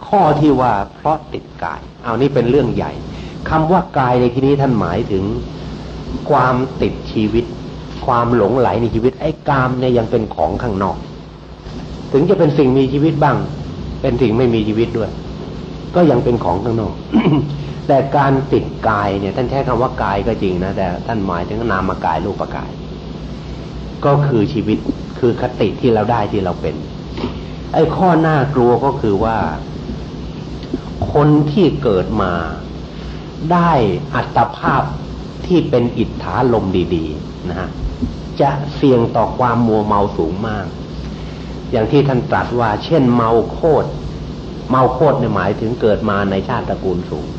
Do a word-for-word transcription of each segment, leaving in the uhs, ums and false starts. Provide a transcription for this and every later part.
ข้อที่ว่าเพราะติดกายเอานี่เป็นเรื่องใหญ่คำว่ากายในที่นี้ท่านหมายถึงความติดชีวิตความหลงไหลในชีวิตไอ้กามเนี่ยยังเป็นของข้างนอกถึงจะเป็นสิ่งมีชีวิตบ้างเป็นสิ่งไม่มีชีวิตด้วยก็ยังเป็นของข้างนอก แต่การติดกายเนี่ยท่านใช้คำว่ากายก็จริงนะแต่ท่านหมายถึงนามกายรูปกายก็คือชีวิตคือคติที่เราได้ที่เราเป็นไอ้ข้อน่ากลัวก็คือว่าคนที่เกิดมาได้อัตภาพที่เป็นอิทธาลมดีๆนะฮะจะเสี่ยงต่อความมัวเมาสูงมากอย่างที่ท่านตรัสว่าเช่นเมาโคตรเมาโคตรเนี่ยหมายถึงเกิดมาในชาติตระกูลสูง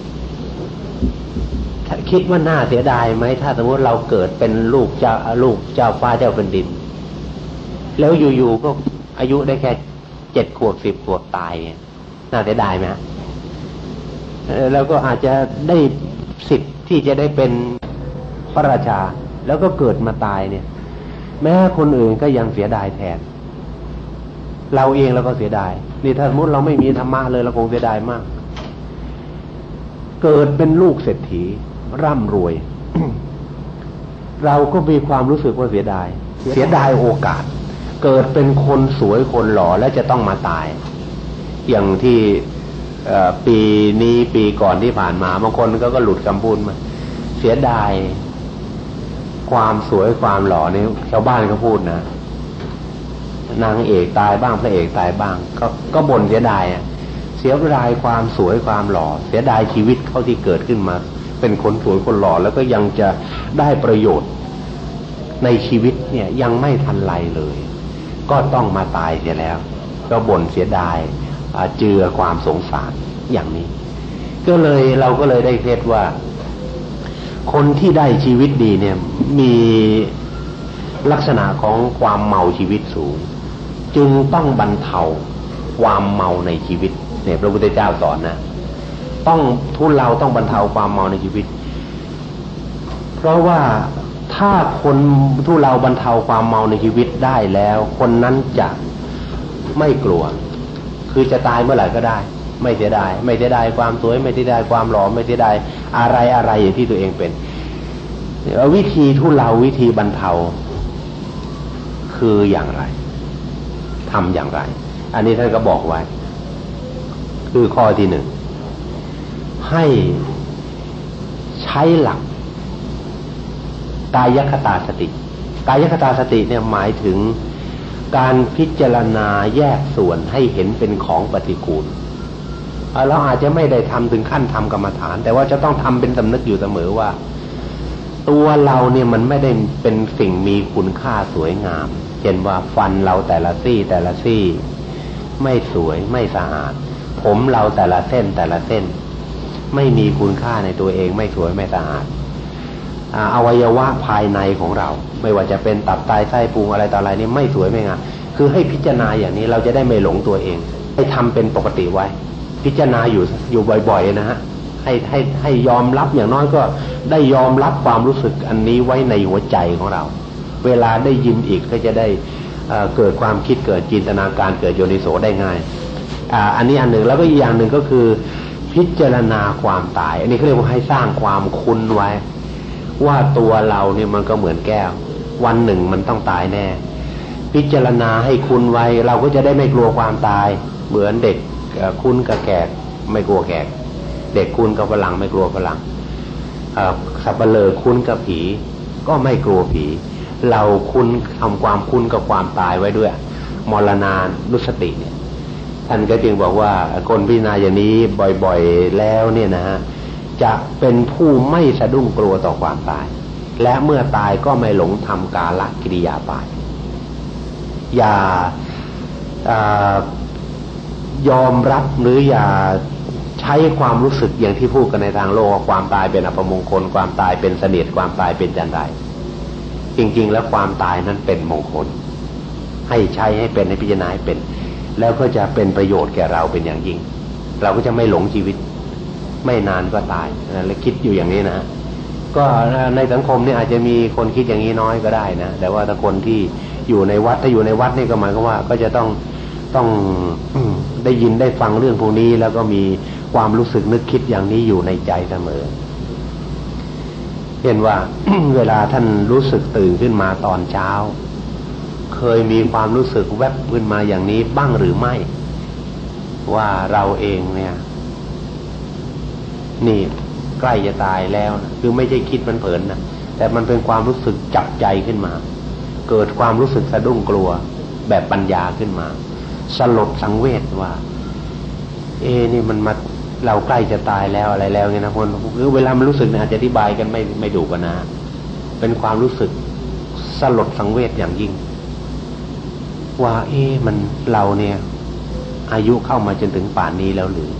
คิดว่าน่าเสียดายไหมถ้าสมมติเราเกิดเป็นลูกเจ้าลูกเจ้าฟ้าเจ้าแผ่นดินแล้วอยู่ๆก็อายุได้แค่เจ็ดขวบสิบขวบตายเนี่ยน่าเสียดายไหมฮะแล้วก็อาจจะได้สิทธิ์ที่จะได้เป็นพระราชาแล้วก็เกิดมาตายเนี่ยแม้คนอื่นก็ยังเสียดายแทนเราเองเราก็เสียดายนี่ถ้าสมมติเราไม่มีธรรมะเลยเราคงเสียดายมากเกิดเป็นลูกเศรษฐีร่ำรวย เราก็มีความรู้สึกว่าเสียดายเสียดายโอกาสเกิดเป็นคนสวยคนหล่อแล้วจะต้องมาตายอย่างที่ปีนี้ปีก่อนที่ผ่านมาบางคนก็ก็หลุดคำพูดมาเสียดายความสวยความหล่อนี่ชาวบ้านเขาพูดนะนางเอกตายบ้างพระเอกตายบ้างก็ก็บ่นเสียดายอ่ะเสียดายความสวยความหล่อเสียดายชีวิตเขาที่เกิดขึ้นมาเป็นคนสวยคนหล่อแล้วก็ยังจะได้ประโยชน์ในชีวิตเนี่ยยังไม่ทันไรเลยก็ต้องมาตายเสียแล้วก็บ่นเสียดายเจือความสงสารอย่างนี้ก็เลยเราก็เลยได้เคล็ดว่าคนที่ได้ชีวิตดีเนี่ยมีลักษณะของความเมาชีวิตสูงจึงต้องบรรเทาความเมาในชีวิตเนี่ยพระพุทธเจ้าสอนนะต้องทุเลาต้องบรรเทาความเมาในชีวิตเพราะว่าถ้าคนทุเลาบรรเทาความเมาในชีวิตได้แล้วคนนั้นจะไม่กลัวคือจะตายเมื่อไหร่ก็ได้ไม่เสียดายไม่เสียดายความสวยไม่เสียดายความหล่อไม่เสียดายอะไรอะไรอย่างที่ตัวเองเป็นวิธีทุเลาวิธีบรรเทาคืออย่างไรทำอย่างไรอันนี้ท่านก็บอกไว้คือข้อที่หนึ่งให้ใช้หลักกายคตาสติกายคตาสติเนี่ยหมายถึงการพิจารณาแยกส่วนให้เห็นเป็นของปฏิกูลเราอาจจะไม่ได้ทำถึงขั้นทำกรรมฐานแต่ว่าจะต้องทำเป็นสำนึกอยู่เสมอว่าตัวเราเนี่ยมันไม่ได้เป็นสิ่งมีคุณค่าสวยงามเช่นว่าฟันเราแต่ละซี่แต่ละซี่ไม่สวยไม่สะอาดผมเราแต่ละเส้นแต่ละเส้นไม่มีคุณค่าในตัวเองไม่สวยไม่สะอาดอวัยวะภายในของเราไม่ว่าจะเป็นตับไตไส้พุงอะไรต่ออะไรนี่ไม่สวยไม่งามคือให้พิจารณาอย่างนี้เราจะได้ไม่หลงตัวเองให้ทำเป็นปกติไว้พิจารณาอยู่อยู่บ่อยๆนะฮะให้ให้ให้ยอมรับอย่างน้อยก็ได้ยอมรับความรู้สึกอันนี้ไว้ในหัวใจของเราเวลาได้ยินอีกก็จะได้เอ่อเกิดความคิดเกิดจินตนาการเกิดโยนิโสได้ง่ายอ่าอันนี้อันหนึ่งแล้วก็อีกอย่างหนึ่งก็คือพิจารณาความตายอันนี้เขาเรียกว่าให้สร้างความคุ้นไว้ว่าตัวเราเนี่ยมันก็เหมือนแก้ววันหนึ่งมันต้องตายแน่พิจารณาให้คุ้นไว้เราก็จะได้ไม่กลัวความตายเหมือนเด็กคุ้นกับแก่ไม่กลัวแก่เด็กคุ้นกับฝรั่งไม่กลัวฝรั่งสัปเหร่อคุ้นกับผีก็ไม่กลัวผีเราคุ้นทำความคุ้นกับความตายไว้ด้วยมรณานุสติเนี่ยท่านก็จึงบอกว่าคนพิจารณาอย่างนี้บ่อยๆแล้วเนี่ยนะฮะจะเป็นผู้ไม่สะดุ้งกลัวต่อความตายและเมื่อตายก็ไม่หลงทำกาลกิริยาตายอย่ายอมรับหรืออย่าใช้ความรู้สึกอย่างที่พูดกันในทางโลกความตายเป็นอัปมงคลความตายเป็นเสนียดความตายเป็นจันไรจริงๆแล้วความตายนั้นเป็นมงคลให้ใช้ให้เป็นให้พิจารณาให้เป็นแล้วก็จะเป็นประโยชน์แก่เราเป็นอย่างยิ่งเราก็จะไม่หลงชีวิตไม่นานก็ตายนะและคิดอยู่อย่างนี้นะก็ในสังคมนี่อาจจะมีคนคิดอย่างนี้น้อยก็ได้นะแต่ว่าถ้าคนที่อยู่ในวัดถ้าอยู่ในวัดนี่ก็หมายความว่าก็จะต้องต้องได้ยินได้ฟังเรื่องพวกนี้แล้วก็มีความรู้สึกนึกคิดอย่างนี้อยู่ในใจเสมอเห็นว่า เวลาท่านรู้สึกตื่นขึ้นมาตอนเช้าเคยมีความรู้สึกแวบขึ้นมาอย่างนี้บ้างหรือไม่ว่าเราเองเนี่ยนี่ใกล้จะตายแล้วนะคือไม่ใช่คิดมันเผลอนะแต่มันเป็นความรู้สึกจับใจขึ้นมาเกิดความรู้สึกสะดุ้งกลัวแบบปัญญาขึ้นมาสลดสังเวชว่าเอนี่มันมาเราใกล้จะตายแล้วอะไรแล้วไงนะคนคือเวลามันรู้สึกเนี่ยอาจจะอธิบายกันไม่ไม่ถูกกันนะเป็นความรู้สึกสลดสังเวชอย่างยิ่งว่าเอ๊ะมันเราเนี่ยอายุเข้ามาจนถึงป่านนี้แล้วหรือ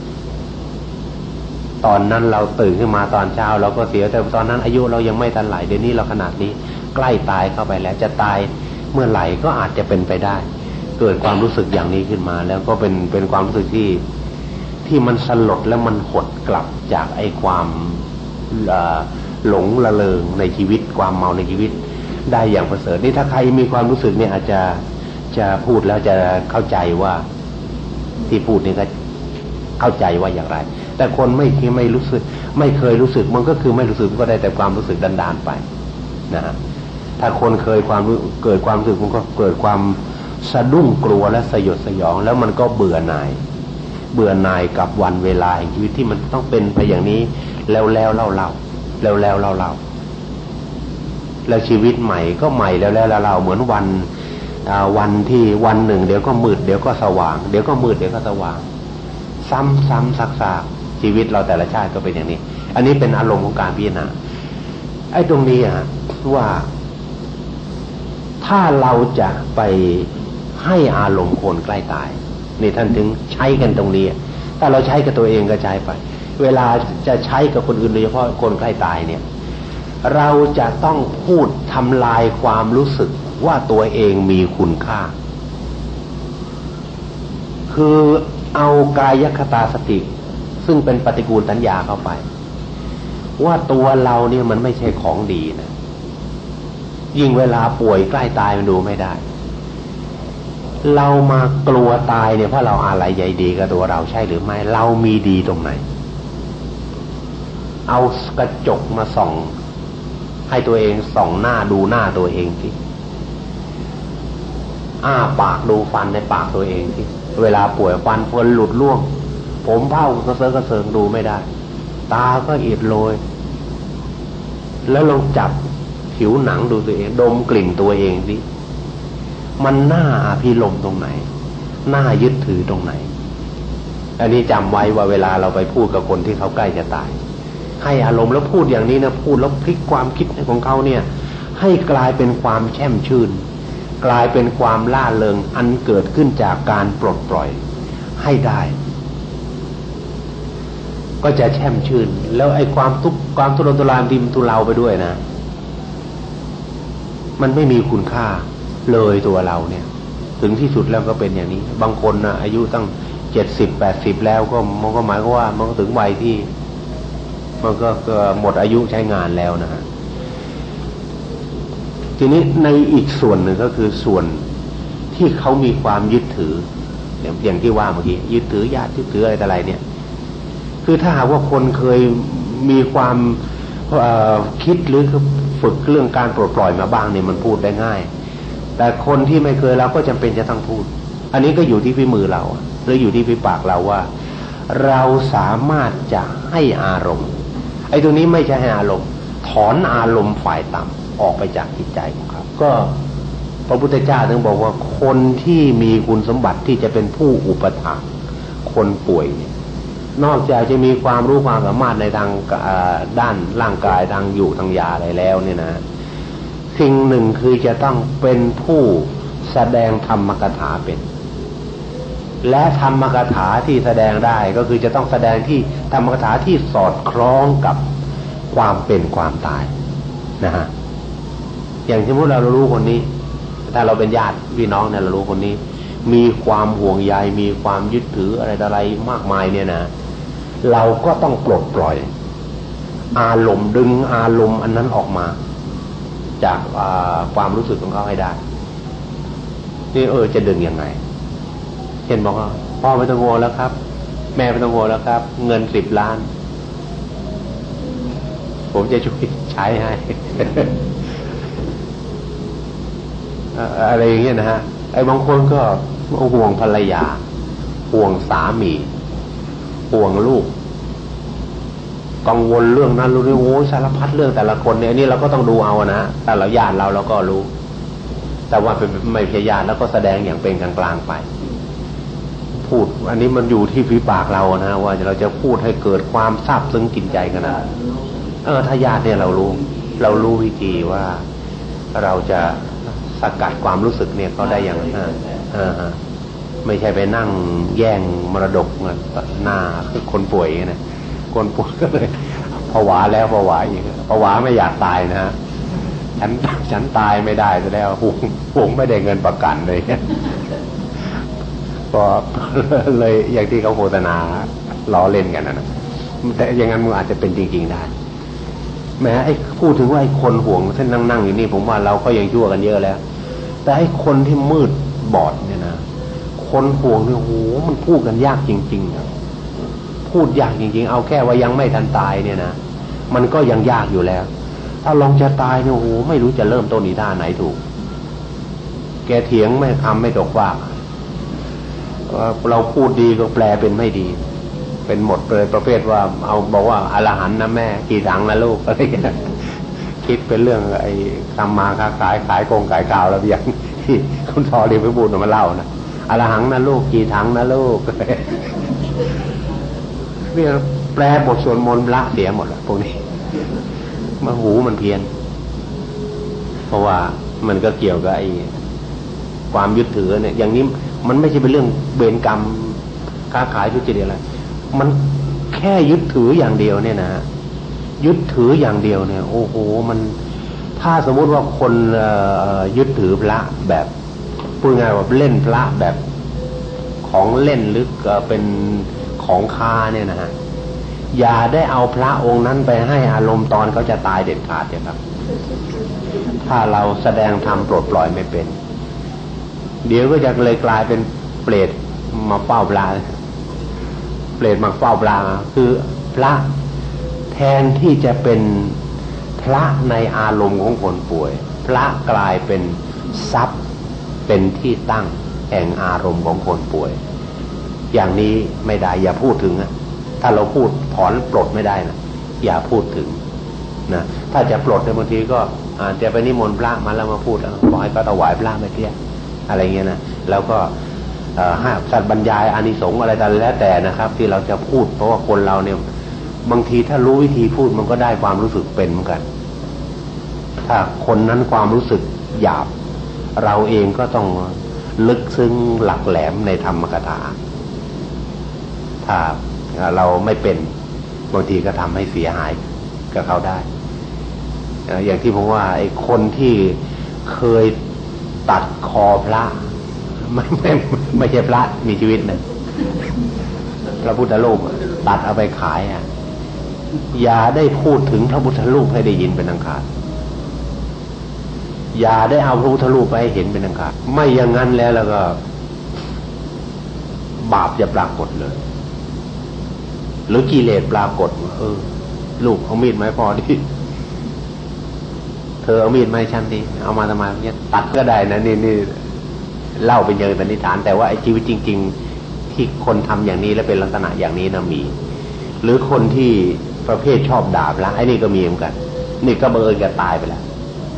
ตอนนั้นเราตื่นขึ้นมาตอนเช้าเราก็เสียแต่ตอนนั้นอายุเรายังไม่ทันไหลเดี๋ยวนี้เราขนาดนี้ใกล้ตายเข้าไปแล้วจะตายเมื่อไหร่ก็อาจจะเป็นไปได้เกิดความรู้สึกอย่างนี้ขึ้นมาแล้วก็เป็นเป็นความรู้สึกที่ที่มันสลดและมันหดกลับจากไอ้ความหลงละเลงในชีวิตความเมาในชีวิตได้อย่างประเสริฐนี่ถ้าใครมีความรู้สึกเนี่ยอาจจะจะพูดแล้วจะเข้าใจว่าที่พูดนี่ก็เข้าใจว่าอย่างไรแต่คนไม่ไม่รู้สึกไม่เคยรู้สึกมันก็คือไม่รู้สึกก็ได้แต่ความรู้สึกดันๆไปนะฮะถ้าคนเคยความเกิดความรู้สึกมันก็เกิดความสะดุ้งกลัวและสยดสยองแล้วมันก็เบื่อหน่ายเบื่อหน่ายกับวันเวลาแห่งชีวิตที่มันต้องเป็นไปอย่างนี้แล้วแล้วเล่าเล่าแล้วแล้วเล่าเล่าแล้วชีวิตใหม่ก็ใหม่แล้วแล้วเล่าเหมือนวันวันที่วันหนึ่งเดี๋ยวก็มืดเดี๋ยวก็สว่างเดี๋ยวก็มืดเดี๋ยวก็สว่างซ้ำซ้ำซักซากชีวิตเราแต่ละชาติก็เป็นอย่างนี้อันนี้เป็นอารมณ์ของการพิจารณาไอ้ตรงนี้อ่ะว่าถ้าเราจะไปให้อารมณ์คนใกล้ตายนี่ท่านถึงใช้กันตรงนี้ถ้าเราใช้กับตัวเองก็ใช้ไปเวลาจะใช้กับคนอื่นโดยเฉพาะคนใกล้ตายเนี่ยเราจะต้องพูดทำลายความรู้สึกว่าตัวเองมีคุณค่าคือเอากายคตาสติซึ่งเป็นปฏิกูลสัญญาเข้าไปว่าตัวเราเนี่ยมันไม่ใช่ของดีนะยิ่งเวลาป่วยใกล้ตายมันดูไม่ได้เรามากลัวตายเนี่ยเพราะเราอะไรใยดีกับตัวเราใช่หรือไม่เรามีดีตรงไหนเอากระจกมาส่องให้ตัวเองส่องหน้าดูหน้าตัวเองสิอ้าปากดูฟันในปากตัวเองสิเวลาป่วยฟันเฟินหลุดร่วงผมเผ้ากระเซิงกระเซิงดูไม่ได้ตาก็อิดโรยแล้วลองจับผิวหนังดูตัวเองดมกลิ่นตัวเองสิมันน่าอภิรมย์ตรงไหนน่ายึดถือตรงไหนอันนี้จำไว้ว่าเวลาเราไปพูดกับคนที่เขาใกล้จะตายให้อารมณ์แล้วพูดอย่างนี้นะพูดแล้วพลิกความคิดของเขาเนี่ยให้กลายเป็นความแช่มชื่นกลายเป็นความล่าเริงอันเกิดขึ้นจากการปลดปล่อยให้ได้ก็จะแช่มชื่นแล้วไอ้ความทุกข์ความทุรนทุรายดิมทุเลาไปด้วยนะมันไม่มีคุณค่าเลยตัวเราเนี่ยถึงที่สุดแล้วก็เป็นอย่างนี้บางคนนะอายุตั้งเจ็ดสิบแปดสิบแล้วก็มันก็หมายความว่ามันก็ถึงวัยที่มันก็หมดอายุใช้งานแล้วนะฮะทีนี้ในอีกส่วนหนึ่งก็คือส่วนที่เขามีความยึดถืออย่างที่ว่าเมื่อกี้ยึดถือญาติยึดถืออะไรต่ออะไรเนี่ยคือถ้าหากว่าคนเคยมีความคิดหรือฝึกเรื่องการปลดปล่อยมาบ้างเนี่ยมันพูดได้ง่ายแต่คนที่ไม่เคยเราก็จำเป็นจะต้องพูดอันนี้ก็อยู่ที่ฝีมือเราหรืออยู่ที่ฝีปากเราว่าเราสามารถจะให้อารมณ์ไอ้ตรงนี้ไม่ใช่ให้อารมณ์ถอนอารมณ์ฝ่ายต่ำออกไปจากจิตใจของเขาก็พระพุทธเจ้าถึงบอกว่าคนที่มีคุณสมบัติที่จะเป็นผู้อุปถัมภ์คนป่วยเนี่ยนอกจากจะมีความรู้ความสามารถในทางด้านร่างกายทางอยู่ทางยาอะไรแล้วเนี่ยนะสิ่งหนึ่งคือจะต้องเป็นผู้แสดงธรรมกถาเป็นและธรรมกถาที่แสดงได้ก็คือจะต้องแสดงที่ธรรมกถาที่สอดคล้องกับความเป็นความตายนะฮะอย่างสมมติเรารู้คนนี้ถ้าเราเป็นญาติพี่น้องเนี่ยเรารู้คนนี้มีความห่วงใยมีความยึดถืออะไรต่ออะไรมากมายเนี่ยนะเราก็ต้องปลดปล่อยอารมณ์ดึงอารมณ์อันนั้นออกมาจากความรู้สึกของเขาให้ได้นี่เออจะดึงยังไงเช่นบอกว่าพ่อไม่ต้องโง่แล้วครับแม่ไม่ต้องโง่แล้วครับเงินสิบล้านผมจะช่วยใช้ให้ อะไรอย่างเงี้ยนะฮะไอ้บางคนก็ห่วงภรรยาห่วงสามีห่วงลูกกังวลเรื่องนั้นรู้นี่โอ้สารพัดเรื่องแต่ละคนเนี่ยนี่เราก็ต้องดูเอานะแต่เราญาติเราเราก็รู้แต่ว่าเป็นไม่ใช่ญาติแล้วก็แสดงอย่างเป็นกลางๆไปพูดอันนี้มันอยู่ที่ฝีปากเรานะว่าเราจะพูดให้เกิดความซาบซึ้งกินใจขนาดเออถ้าญาติเนี่ยเรารู้เรารู้วิธีว่าเราจะสกัดความรู้สึกเนี่ยเขาได้อย่างอ่าอ่าไม่ใช่ไปนั่งแย่งมรดกหน้าคือคนป่วยนะคนป่วยก็เลยผวาแล้วผวาอีกผวาไม่อยากตายนะฮะฉันฉันตายไม่ได้ซะแล้วห่วงห่วงไม่ได้เงินประกันเลยก็เลยอย่างที่เขาโฆษณาล้อเล่นกันนะแต่อย่างนั้นมันอาจจะเป็นจริงๆได้แม้ไอ้พูดถึงว่าไอ้คนห่วงเส้นนั่งๆอยู่นี่ผมว่าเราก็ยังชั่วกันเยอะแล้วแต่ไอ้คนที่มืดบอดเนี่ยนะคนห่วงเนี่ยโหมันพูดกันยากจริงๆนะพูดยากจริงๆเอาแค่ว่ายังไม่ทันตายเนี่ยนะมันก็ยังยากอยู่แล้วถ้าลองจะตายเนี่ยโหไม่รู้จะเริ่มต้นอีท่าไหนถูกแกเถียงไม่คำไม่ตกว่าเราพูดดีก็แปลเป็นไม่ดีเป็นหมดเลยประเภทว่าเอาบอกว่าอรหันต์นะแม่กี่ถังนะลูกอะไรอย่างเงี้ยคิดเป็นเรื่องไอ้ทำมาค้าขายขายโกงขายข่าวแล้วอย่างที่คุณทอเรียนพิบูลมาเล่านะอรหังนะลูกกี่ถังนะลูกเนี่ยแปลบทสวดมนต์ละเสียหมดแล้วพวกนี้มาหูมันเพี้ยนเพราะว่ามันก็เกี่ยวกับไอ้ความยึดถือเนี่ยอย่างนี้มันไม่ใช่เป็นเรื่องเวรกรรมค้าขายทุจริตอะไรมันแค่ยึดถืออย่างเดียวเนี่ยนะยึดถืออย่างเดียวเนี่ยโอ้โหมันถ้าสมมุติว่าคนยึดถือพระแบบพูดง่ายว่าเล่นพระแบบของเล่นหรือเป็นของค้าเนี่ยนะฮะอย่าได้เอาพระองค์นั้นไปให้อารมณ์ตอนเขาจะตายเด็ดขาดเลยครับถ้าเราแสดงธรรมปลดปล่อยไม่เป็นเดี๋ยวก็จะเลยกลายเป็นเปรตมาเฝ้าปลาเปรตมาเฝ้าปลาคือพระแทนที่จะเป็นพระในอารมณ์ของคนป่วยพระกลายเป็นทรัพย์เป็นที่ตั้งแห่งอารมณ์ของคนป่วยอย่างนี้ไม่ได้อย่าพูดถึงนะถ้าเราพูดถอนปลดไม่ได้นะอย่าพูดถึงนะถ้าจะปลดในบางทีก็อาจจะไปนิมนต์พระมาแล้วมาพูดบอกให้ก็ถวายพระไม่เที่ยอะไรเงี้ยนะแล้วก็ให้สัตว์บรรยายอานิสงส์อะไรแต่แล้วแต่นะครับที่เราจะพูดเพราะว่าคนเราเนี่ยบางทีถ้ารู้วิธีพูดมันก็ได้ความรู้สึกเป็นเหมือนกันถ้าคนนั้นความรู้สึกหยาบเราเองก็ต้องลึกซึ้งหลักแหลมในธรรมกถาถ้าเราไม่เป็นบางทีก็ทำให้เสียหายกับเขาได้อย่างที่ผมว่าไอ้คนที่เคยตัดคอพระไม่ไม่ไม่ใช่พระมีชีวิตนะพระพุทธรูปตัดเอาไปขายอ่ะอย่าได้พูดถึงพระพุทธรูปให้ได้ยินเป็นอันขาดอย่าได้เอาพระพุทธรูปไปให้เห็นเป็นอันขาดไม่อย่างนั้นแล้วแล้วก็บาปจะปรากฏเลยหรือกิเลสปรากฏเออลูกเอามีดไม้พอดิเธอเอามีดไม้ฉันดิเอามาทำไมเนี่ยตัดก็ได้นะนี่นี่เล่าเป็นเชิงสันนิษฐานแต่ว่าไอ้ชีวิตจริงๆที่คนทำอย่างนี้แล้วเป็นลักษณะอย่างนี้นะมีหรือคนที่ประเภทชอบด่าพระไอ้นี่ก็มีเหมือนกันนี่ก็บังเอิญแกตายไปแล้ว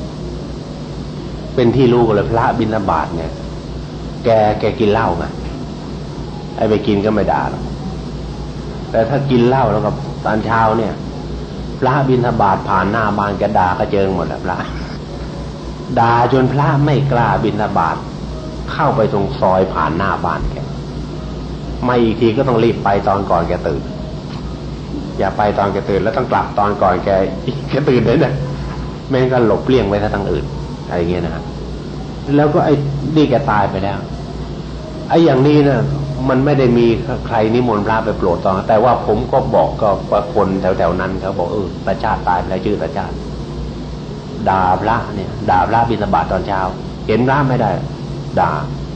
เป็นที่รู้กันเลยพระบิณฑบาตเนี่ยแกแกกินเหล้าไงไอ้ไปกินก็ไม่ด่าหรอกแต่ถ้ากินเหล้าแล้วก็ตอนเช้าเนี่ยพระบิณฑบาตผ่านหน้าบ้านแกด่ากระเจิงหมดแล้วพระด่าจนพระไม่กล้าบิณฑบาตเข้าไปตรงซอยผ่านหน้าบ้านแกไม่อีกทีก็ต้องรีบไปตอนก่อนแกตื่นอย่าไปตอนแกตื่นแล้วต้องกลับตอนก่อนแกแกตื่นเลยนะไม่งั้นก็หลบเลี่ยงไปทางอื่นอะไรเงี้ยนะแล้วก็ไอ้นี่แกตายไปแล้วไอ้อย่างนี้นะมันไม่ได้มีใครนิมนต์พระไปโปรดตอนแต่ว่าผมก็บอกก็ว่าคนแถวๆนั้นเขาบอกเออตาชาติตายไปแล้วชื่อตาชาติด่าพระเนี่ยด่าพระบิณฑบาตตอนเช้าเห็นพระไม่ได้ด่า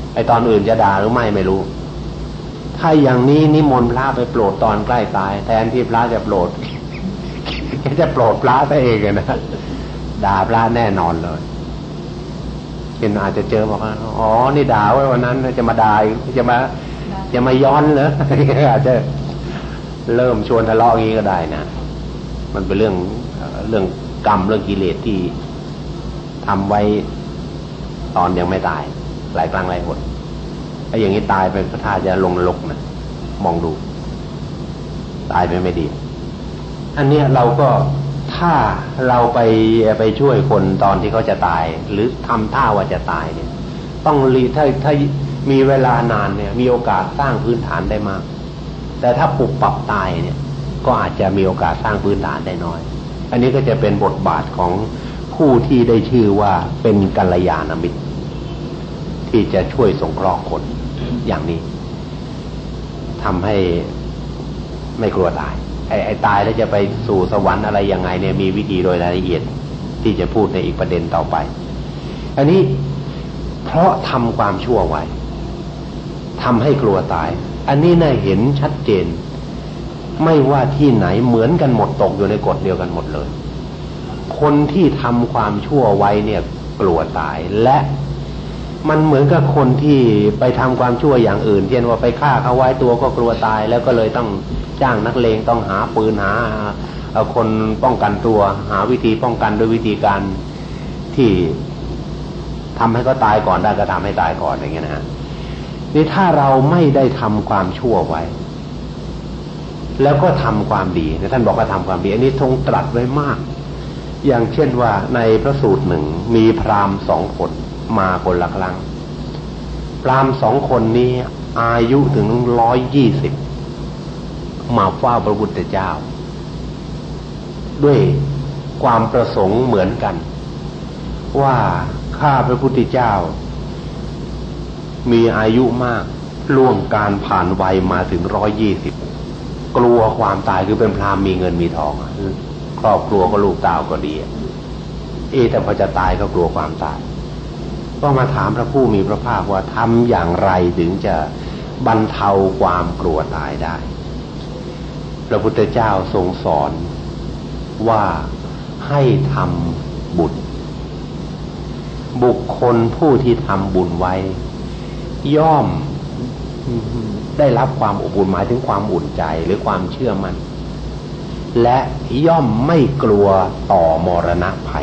ไอ้ตอนอื่นจะด่าหรือไม่ไม่รู้ถ้าอย่างนี้นิมนต์พระไปโปรดตอนใกล้ตายแทนที่พระจะโปรดแกจะโปรดพระซะเองนะด่าพระแน่นอนเลยเห็นอาจจะเจอบอกว่าอ๋อนี่ด่าไว้วันนั้นจะมาด่าจะมาจะมาย้อนเหรออาจจะเริ่มชวนทะเลาะอย่างนี้ก็ได้นะมันเป็นเรื่องเรื่องกรรมเรื่องกิเลสที่ทำไว้ตอนยังไม่ตายหลายครั้งหลายหนไอ้อย่างนี้ตายไปก็ท่าจะลงนรกนะมองดูตายไปไม่ดีอันเนี้ยเราก็ถ้าเราไปไปช่วยคนตอนที่เขาจะตายหรือทำท่าว่าจะตายเนี่ยต้องรีถ้าถ้ามีเวลานานเนี่ยมีโอกาสสร้างพื้นฐานได้มากแต่ถ้าปรับปรับตายเนี่ยก็อาจจะมีโอกาสสร้างพื้นฐานได้น้อยอันนี้ก็จะเป็นบทบาทของผู้ที่ได้ชื่อว่าเป็นกัลยาณมิตรที่จะช่วยสงเคราะห์คนอย่างนี้ทำให้ไม่กลัวตายไอ้ไอ้ตายแล้วจะไปสู่สวรรค์อะไรยังไงเนี่ยมีวิธีโดยรายละเอียดที่จะพูดในอีกประเด็นต่อไปอันนี้เพราะทำความชั่วไว้ทำให้กลัวตายอันนี้น่าเห็นชัดเจนไม่ว่าที่ไหนเหมือนกันหมดตกอยู่ในกฎเดียวกันหมดเลยคนที่ทำความชั่วไว้เนี่ยกลัวตายและมันเหมือนกับคนที่ไปทำความชั่วอย่างอื่นเช่นว่าไปฆ่าเขาไว้ตัวก็กลัวตายแล้วก็เลยต้องจ้างนักเลงต้องหาปืนหาคนป้องกันตัวหาวิธีป้องกันด้วยวิธีการที่ทำให้เขาตายก่อนได้ก็ทำให้ตายก่อนอย่างเงี้ยนะฮะนี่ถ้าเราไม่ได้ทำความชั่วไว้แล้วก็ทำความดีท่านบอกว่าทำความดีอันนี้ทรงตรัสไว้มากอย่างเช่นว่าในพระสูตรหนึ่งมีพราหมณ์สองคนมาคนละครั้งพราหมณ์สองคนนี้อายุถึงร้อยยี่สิบมาเฝ้าพระพุทธเจ้าด้วยความประสงค์เหมือนกันว่าข้าพระพุทธเจ้ามีอายุมากล่วงการผ่านวัยมาถึงร้อยยี่สิบกลัวความตายคือเป็นพราหมณ์มีเงินมีทองครอบครัวก็ลูกเต้าก็ดีเอแต่พอจะตายก็กลัวความตายก็มาถามพระผู้มีพระภาคว่าทำอย่างไรถึงจะบรรเทาความกลัวตายได้พระพุทธเจ้าทรงสอนว่าให้ทำบุญบุคคลผู้ที่ทำบุญไว้ย่อมได้รับความอบอุ่นหมายถึงความอุ่นใจหรือความเชื่อมั่นและย่อมไม่กลัวต่อมรณะภัย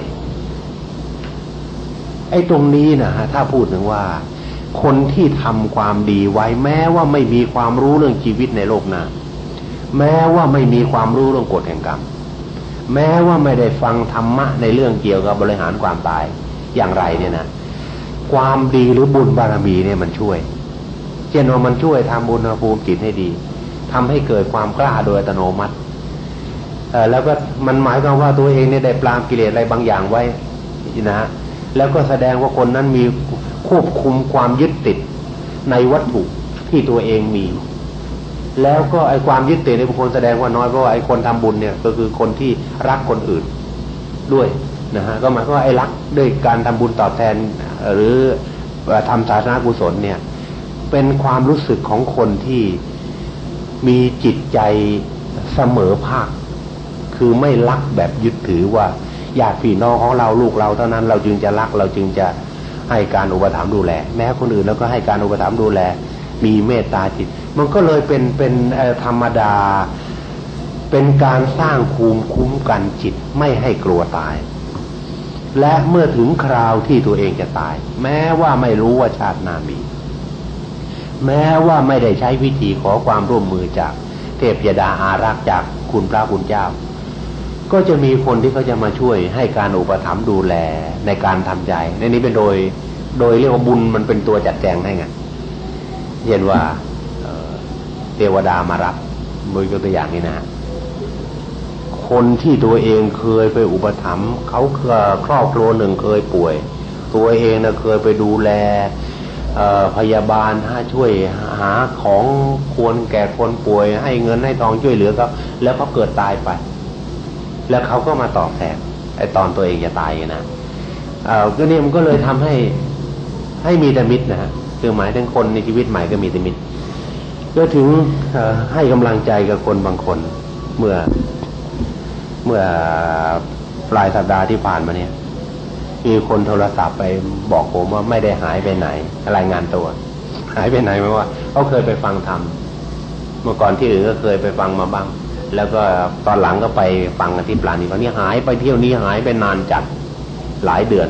ไอ้ตรงนี้นะฮะถ้าพูดถึงว่าคนที่ทำความดีไว้แม้ว่าไม่มีความรู้เรื่องชีวิตในโลกหน้าแม้ว่าไม่มีความรู้เรื่องกฎแห่งกรรมแม้ว่าไม่ได้ฟังธรรมะในเรื่องเกี่ยวกับบริหารความตายอย่างไรเนี่ยนะความดีหรือบุญบารมีเนี่ยมันช่วยเช่นว่ามันช่วยทำอุณหภูมิจิตให้ดีทำให้เกิดความกล้าโดยอัตโนมัติเอ่อแล้วก็มันหมายความว่าตัวเองเนี่ยได้ปราบกิเลสอะไรบางอย่างไว้นะแล้วก็แสดงว่าคนนั้นมีควบคุมความยึดติดในวัตถุที่ตัวเองมีแล้วก็ไอ้ความยึดติดในบุคคลแสดงว่าน้อยเพราะว่าไอ้คนทำบุญเนี่ยก็คือคนที่รักคนอื่นด้วยนะฮะก็หมายความว่าไอ้รักด้วยการทำบุญตอบแทนหรือทำศาสนากุศลเนี่ยเป็นความรู้สึกของคนที่มีจิตใจเสมอภาคคือไม่รักแบบยึดถือว่าญาติพี่น้องของเราลูกเราเท่านั้นเราจึงจะรักเราจึงจะให้การอุปถัมภ์ดูแลแม้คนอื่นแล้วก็ให้การอุปถัมภ์ดูแลมีเมตตาจิตมันก็เลยเป็นเป็นธรรมดาเป็นการสร้างภูมิคุ้มกันจิตไม่ให้กลัวตายและเมื่อถึงคราวที่ตัวเองจะตายแม้ว่าไม่รู้ว่าชาติหน้ามีแม้ว่าไม่ได้ใช้วิธีขอความร่วมมือจากเทพยดาอารักษ์จากคุณพระคุณเจ้าก็จะมีคนที่เขาจะมาช่วยให้การอุปถัมภ์ดูแลในการทำใจในนี้เป็นโดยโดยเรียกว่าบุญมันเป็นตัวจัดแจงให้ไงเช่นว่าเทวดามารับมือยกตัวอย่างนี้นะคนที่ตัวเองเคยไปอุปถัมภ์เขาเคยครอบครัวหนึ่งเคยป่วยตัวเองนะเคยไปดูแลพยาบาลให้ช่วยหาของควรแก่คนป่วยให้เงินให้ทองช่วยเหลือเขาแล้วเขาเกิดตายไปแล้วเขาก็มาตอบแทนไอ้ตอนตัวเองจะตายนะเอ่อก็เนี่ยมันก็เลยทำให้ให้มีแต่มิตรนะฮะคือหมายถึงคนในชีวิตใหม่ก็มีแต่มิตรก็ถึงให้กำลังใจกับคนบางคนเมื่อเมื่อปลายสัปดาห์ที่ผ่านมาเนี่ยมีคนโทรศัพท์ไปบอกผมว่าไม่ได้หายไปไหนรายงานตัวหายไปไหนไม่ว่าเขาเคยไปฟังธรรมเมื่อก่อนที่อื่นก็เคยไปฟังมาบ้างแล้วก็ตอนหลังก็ไปฟังกันที่ปลานี้วันนี้หายไปเที่ยวนี้หายไปนานจัดหลายเดือน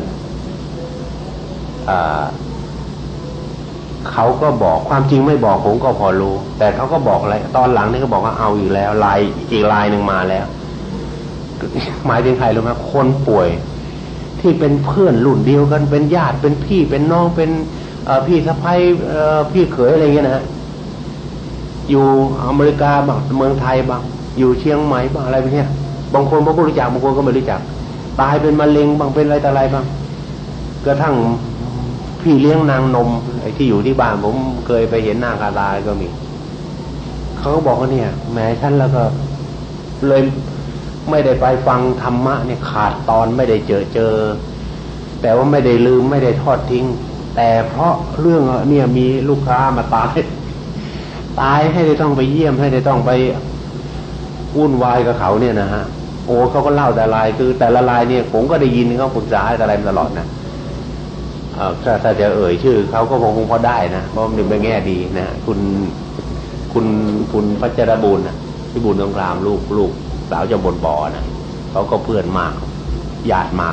เขาก็บอกความจริงไม่บอกผมก็พอรู้แต่เขาก็บอกอะไรตอนหลังนี่เขาบอกว่าเอาอีกแล้วลายอีกลายหนึ่งมาแล้วหมายถึงใครรู้ไหมคนป่วยที่เป็นเพื่อนรุ่นเดียวกันเป็นญาติเป็นพี่เป็นน้องเป็นพี่สะใภ้พี่เขยอะไรเงี้ยนะฮะอยู่อเมริกาบ้างเมืองไทยบ้างอยู่เชียงใหม่บ้างอะไรแบบนี้บางคนผมก็รู้จักบางคนก็ไม่รู้จักตายเป็นมะเร็งบ้างเป็นอะไรต่ออะไรบ้างกระทั่งพี่เลี้ยงนางนมไอ้ที่อยู่ที่บ้านผมเคยไปเห็นหน้าคาตาก็มีเขาก็บอกว่าเนี่ยแม้ฉันแล้วก็เลยไม่ได้ไปฟังธรรมะเนี่ยขาดตอนไม่ได้เจอเจอแต่ว่าไม่ได้ลืมไม่ได้ทอดทิ้งแต่เพราะเรื่องเนี่ยมีลูกค้ามาตายตายให้ได้ต้องไปเยี่ยมให้ได้ต้องไปวุ่นวายกับเขาเนี่ยนะฮะโอ้เขาก็เล่าแต่ลายคือแต่ละลายเนี่ยผมก็ได้ยินเขาปรึกษาอะไรตลอดนะเออถ้าถ้าจะเอ่ยชื่อเขาก็คงคงพอได้นะเพราะมันเป็นแง่ดีนะคุณคุณคุณพัชรบุญนะที่บุญสงครามลูกลูกสาวจำบนบ่อนะเขาก็เพื่อนมากญาติมาก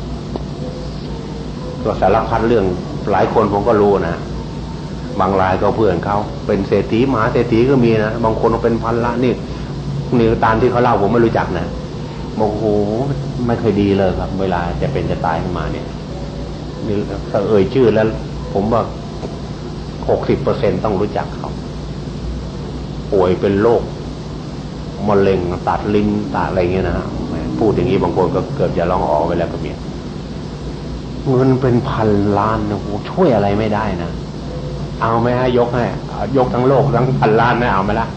ก็สารพัดเรื่องหลายคนผมก็รู้นะบางรายก็เพื่อนเขาเป็นเศรษฐีมหาเศรษฐีก็มีนะบางคนเป็นพันละนี่นี่ตามที่เขาเล่าผมไม่รู้จักนะโอ้โหไม่เคยดีเลยครับเวลาจะเป็นจะตายขึ้นมาเนี่ยนี่ถ้าเอ่ยชื่อแล้วผมว่าหกสิบเปอร์เซ็นต์ต้องรู้จักเขาป่วยเป็นโรคมะเร็งตัดลิ้นตัดอะไรเงี้ยนะพูดอย่างนี้บางคนก็เกือบจะร้องอ๋อไปแล้วก็มีเงินเป็นพันล้านนะโหช่วยอะไรไม่ได้นะเอาไหมฮะยกให้ยกทั้งโลกทั้งพันล้านไม่เอาไหมล่ะ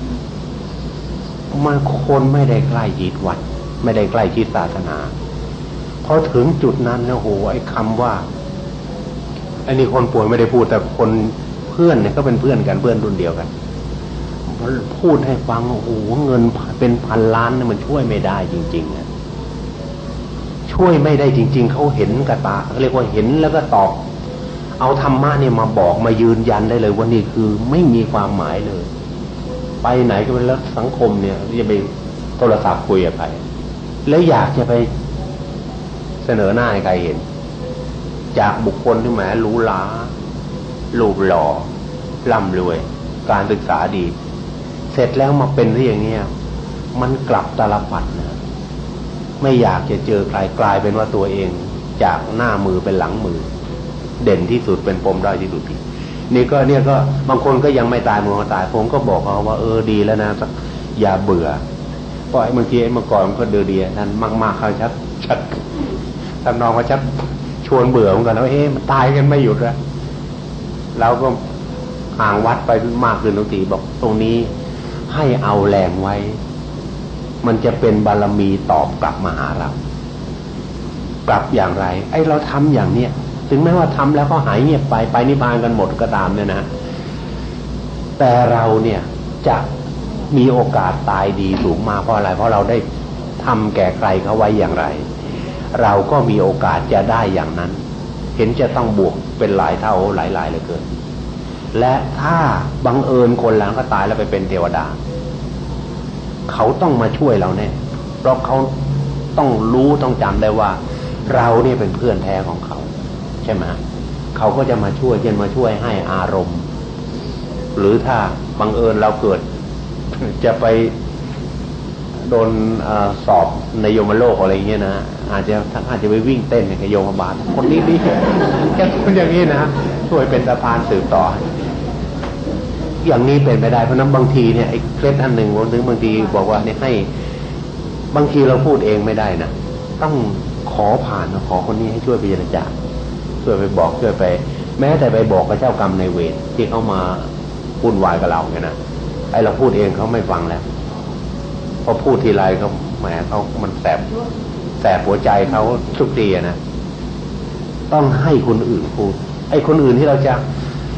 มันคนไม่ได้ใกล้ชิดวัดไม่ได้ใกล้ชิดศาสนาพอถึงจุดนั้นนะโหไอ้คำว่าไอ้นี่คนป่วยไม่ได้พูดแต่คนเพื่อนเนี่ยก็เป็นเพื่อนกันเพื่อนรุ่นเดียวกันพูดให้ฟังโอ้โหเงินเป็นพันล้านเนี่ยมันช่วยไม่ได้จริงๆนะช่วยไม่ได้จริงๆเขาเห็นกระตาเขาเรียกว่าเห็นแล้วก็ตอบเอาธรรมะเนี่ยมาบอกมายืนยันได้เลยว่านี่คือไม่มีความหมายเลยไปไหนก็เป็นแล้วสังคมเนี่ยจะไปโทรศัพท์คุยกับใครแล้วอยากจะไปเสนอหน้าให้ใครเห็นจากบุคคลที่แหมหรูหรารูปหล่อร่ำรวยการศึกษาดีเสร็จแล้วมาเป็นที่อย่างเงี้ยมันกลับตาลปัดนะไม่อยากจะเจอใครกลายเป็นว่าตัวเองจากหน้ามือเป็นหลังมือเด่นที่สุดเป็นปมด้อยที่สุดนี่ก็เนี่ยก็บางคนก็ยังไม่ตายมึงก็ตายผมก็บอกเขาว่าเออดีแล้วนะอย่าเบื่อเพราะไอ้เมื่อกี้เมื่อก่อนมันก็เดือดเดียนั่นมากๆเขาชัดชัดทำนองว่าชัดชวนเบื่อเหมือนกันแล้วเอ๊ะมันตายกันไม่หยุดแล้วเราก็ห่างวัดไปมากขึ้นทุกทีบอกตรงนี้ให้เอาแรงไว้มันจะเป็นบารมีตอบกลับมาหาเรากลับอย่างไรไอ้เราทำอย่างเนี้ยถึงแม้ว่าทำแล้วก็หายเงียบไปไปนิพพานกันหมดก็ตามเนี่ยนะแต่เราเนี่ยจะมีโอกาสตายดีสูงมากเพราะอะไรเพราะเราได้ทำแก่ใครเขาไว้อย่างไรเราก็มีโอกาสจะได้อย่างนั้นเห็นจะต้องบวกเป็นหลายเท่าหลายหลายเลยเกินและถ้าบังเอิญคนหลังก็ตายแล้วไปเป็นเทวดาเขาต้องมาช่วยเราแน่เพราะเขาต้องรู้ต้องจำได้ว่าเราเนี่ยเป็นเพื่อนแท้ของเขาใช่ไหมเขาก็จะมาช่วยเช่นมาช่วยให้อารมณ์หรือถ้าบังเอิญเราเกิดจะไปโดนสอบในโยมโลกอะไรเงี้ยนะอาจจะอาจจะไปวิ่งเต้นกับโยมบาลคนนี้ดีแค่คนอย่างนี้นะช่วยเป็นสะพานสืบต่ออย่างนี้เป็นไปได้เพราะนั้นบางทีเนี่ยไอ้เคล็ดอันหนึ่งวันนึงบางทีบอกว่าเนี่ยให้บางทีเราพูดเองไม่ได้นะต้องขอผ่านขอคนนี้ให้ช่วยไปเจรจาช่วยไปบอกช่วยไปแม้แต่ไปบอกกับเจ้ากรรมนายเวรที่เขามาวุ่นวายกับเราเนี่ยนะไอ้เราพูดเองเขาไม่ฟังแล้วพอพูดทีไรเขาแหมเขามันแสบแสบหัวใจเขาทุกทีนะต้องให้คนอื่นพูดไอ้คนอื่นที่เราจะ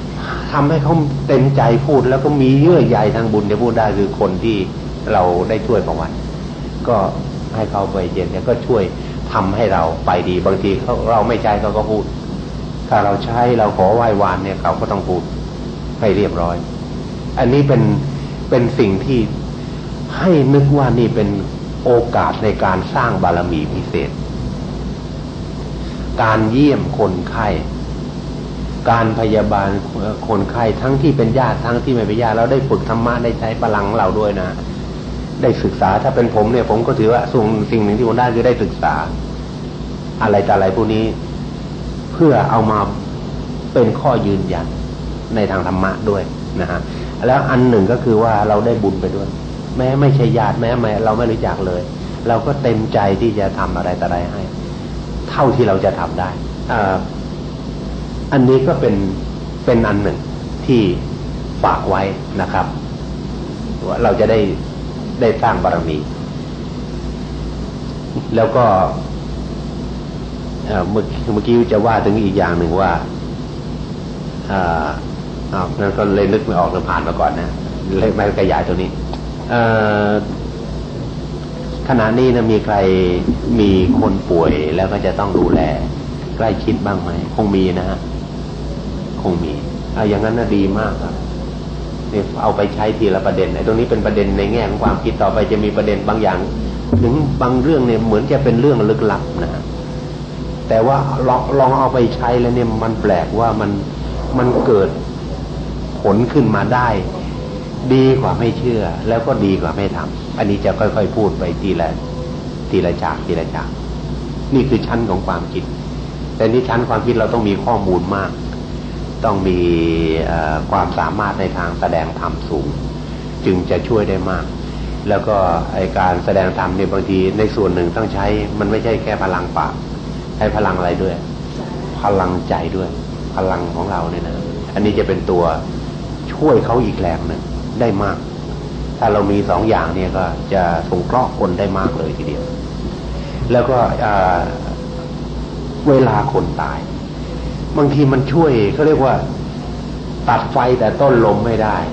ทำให้เขาเต็มใจพูดแล้วก็มีเยื่อใยทางบุญจะพูดได้คือคนที่เราได้ช่วยประวัติก็ให้เขาไปเย็นเนี่ยก็ช่วยทำให้เราไปดีบางทีเขาเราไม่ใช้เขาก็พูดถ้าเราใช้เราขอไหว้วานเนี่ยเขาก็ต้องพูดให้เรียบร้อยอันนี้เป็นเป็นสิ่งที่ให้นึกว่านี่เป็นโอกาสในการสร้างบารมีพิเศษการเยี่ยมคนไข้การพยาบาลคนไข้ทั้งที่เป็นญาติทั้งที่ไม่เป็นญาติเราได้ฝึกธรรมะได้ใช้พลังเราด้วยนะได้ศึกษาถ้าเป็นผมเนี่ยผมก็ถือว่าส่วนสิ่งหนึ่งที่ผมได้คือได้ศึกษาอะไรต่ออะไรพวกนี้เพื่อเอามาเป็นข้อยืนยันในทางธรรมะด้วยนะฮะแล้วอันหนึ่งก็คือว่าเราได้บุญไปด้วยแม้ไม่ใช่ญาติแม้ไม่เราไม่รู้จักเลยเราก็เต็มใจที่จะทำอะไรต่ออะไรให้เท่าที่เราจะทำได้อ่าอันนี้ก็เป็นเป็นอันหนึ่งที่ฝากไว้นะครับว่าเราจะได้ได้สร้างบารมี แล้วก็เมื่อเมื่อกี้จะว่าถึงอีกอย่างหนึ่งว่าอ่าอ้าวนั่นก็เลยนึกไม่ออกเลยผ่านมาก่อนนะเลยไม่ขยายตัวนี้ขณะนี้นะมีใครมีคนป่วยแล้วก็จะต้องดูแลใกล้ชิดบ้างไหมคงมีนะฮะคงมีเอาอย่างนั้นน่ะดีมากครับเนี่ยเอาไปใช้ทีละประเด็นไอ้ตรงนี้เป็นประเด็นในแง่ของความคิดต่อไปจะมีประเด็นบางอย่างถึงบางเรื่องเนี่ยเหมือนจะเป็นเรื่องลึกลับนะแต่ว่าลองลองเอาไปใช้แล้วเนี่ยมันแปลกว่ามันมันเกิดผลขึ้นมาได้ดีกว่าไม่เชื่อแล้วก็ดีกว่าไม่ทำอันนี้จะค่อยๆพูดไปทีละทีละฉากทีละฉากนี่คือชั้นของความคิดแต่นี่ชั้นความคิดเราต้องมีข้อมูลมากต้องมีความสามารถในทางแสดงธรรมสูงจึงจะช่วยได้มากแล้วก็ไอการแสดงธรรมเนี่ยบางทีในส่วนหนึ่งต้องใช้มันไม่ใช่แค่พลังปากใช้พลังอะไรด้วยพลังใจด้วยพลังของเราเนี่ยนะอันนี้จะเป็นตัวช่วยเขาอีกแรงหนึ่งได้มากถ้าเรามีสองอย่างเนี่ยก็จะสงเคราะห์คนได้มากเลยทีเดียวแล้วก็เวลาคนตายบางทีมันช่วยเขาเรียกว่าตัดไฟแต่ต้นลมไม่ได้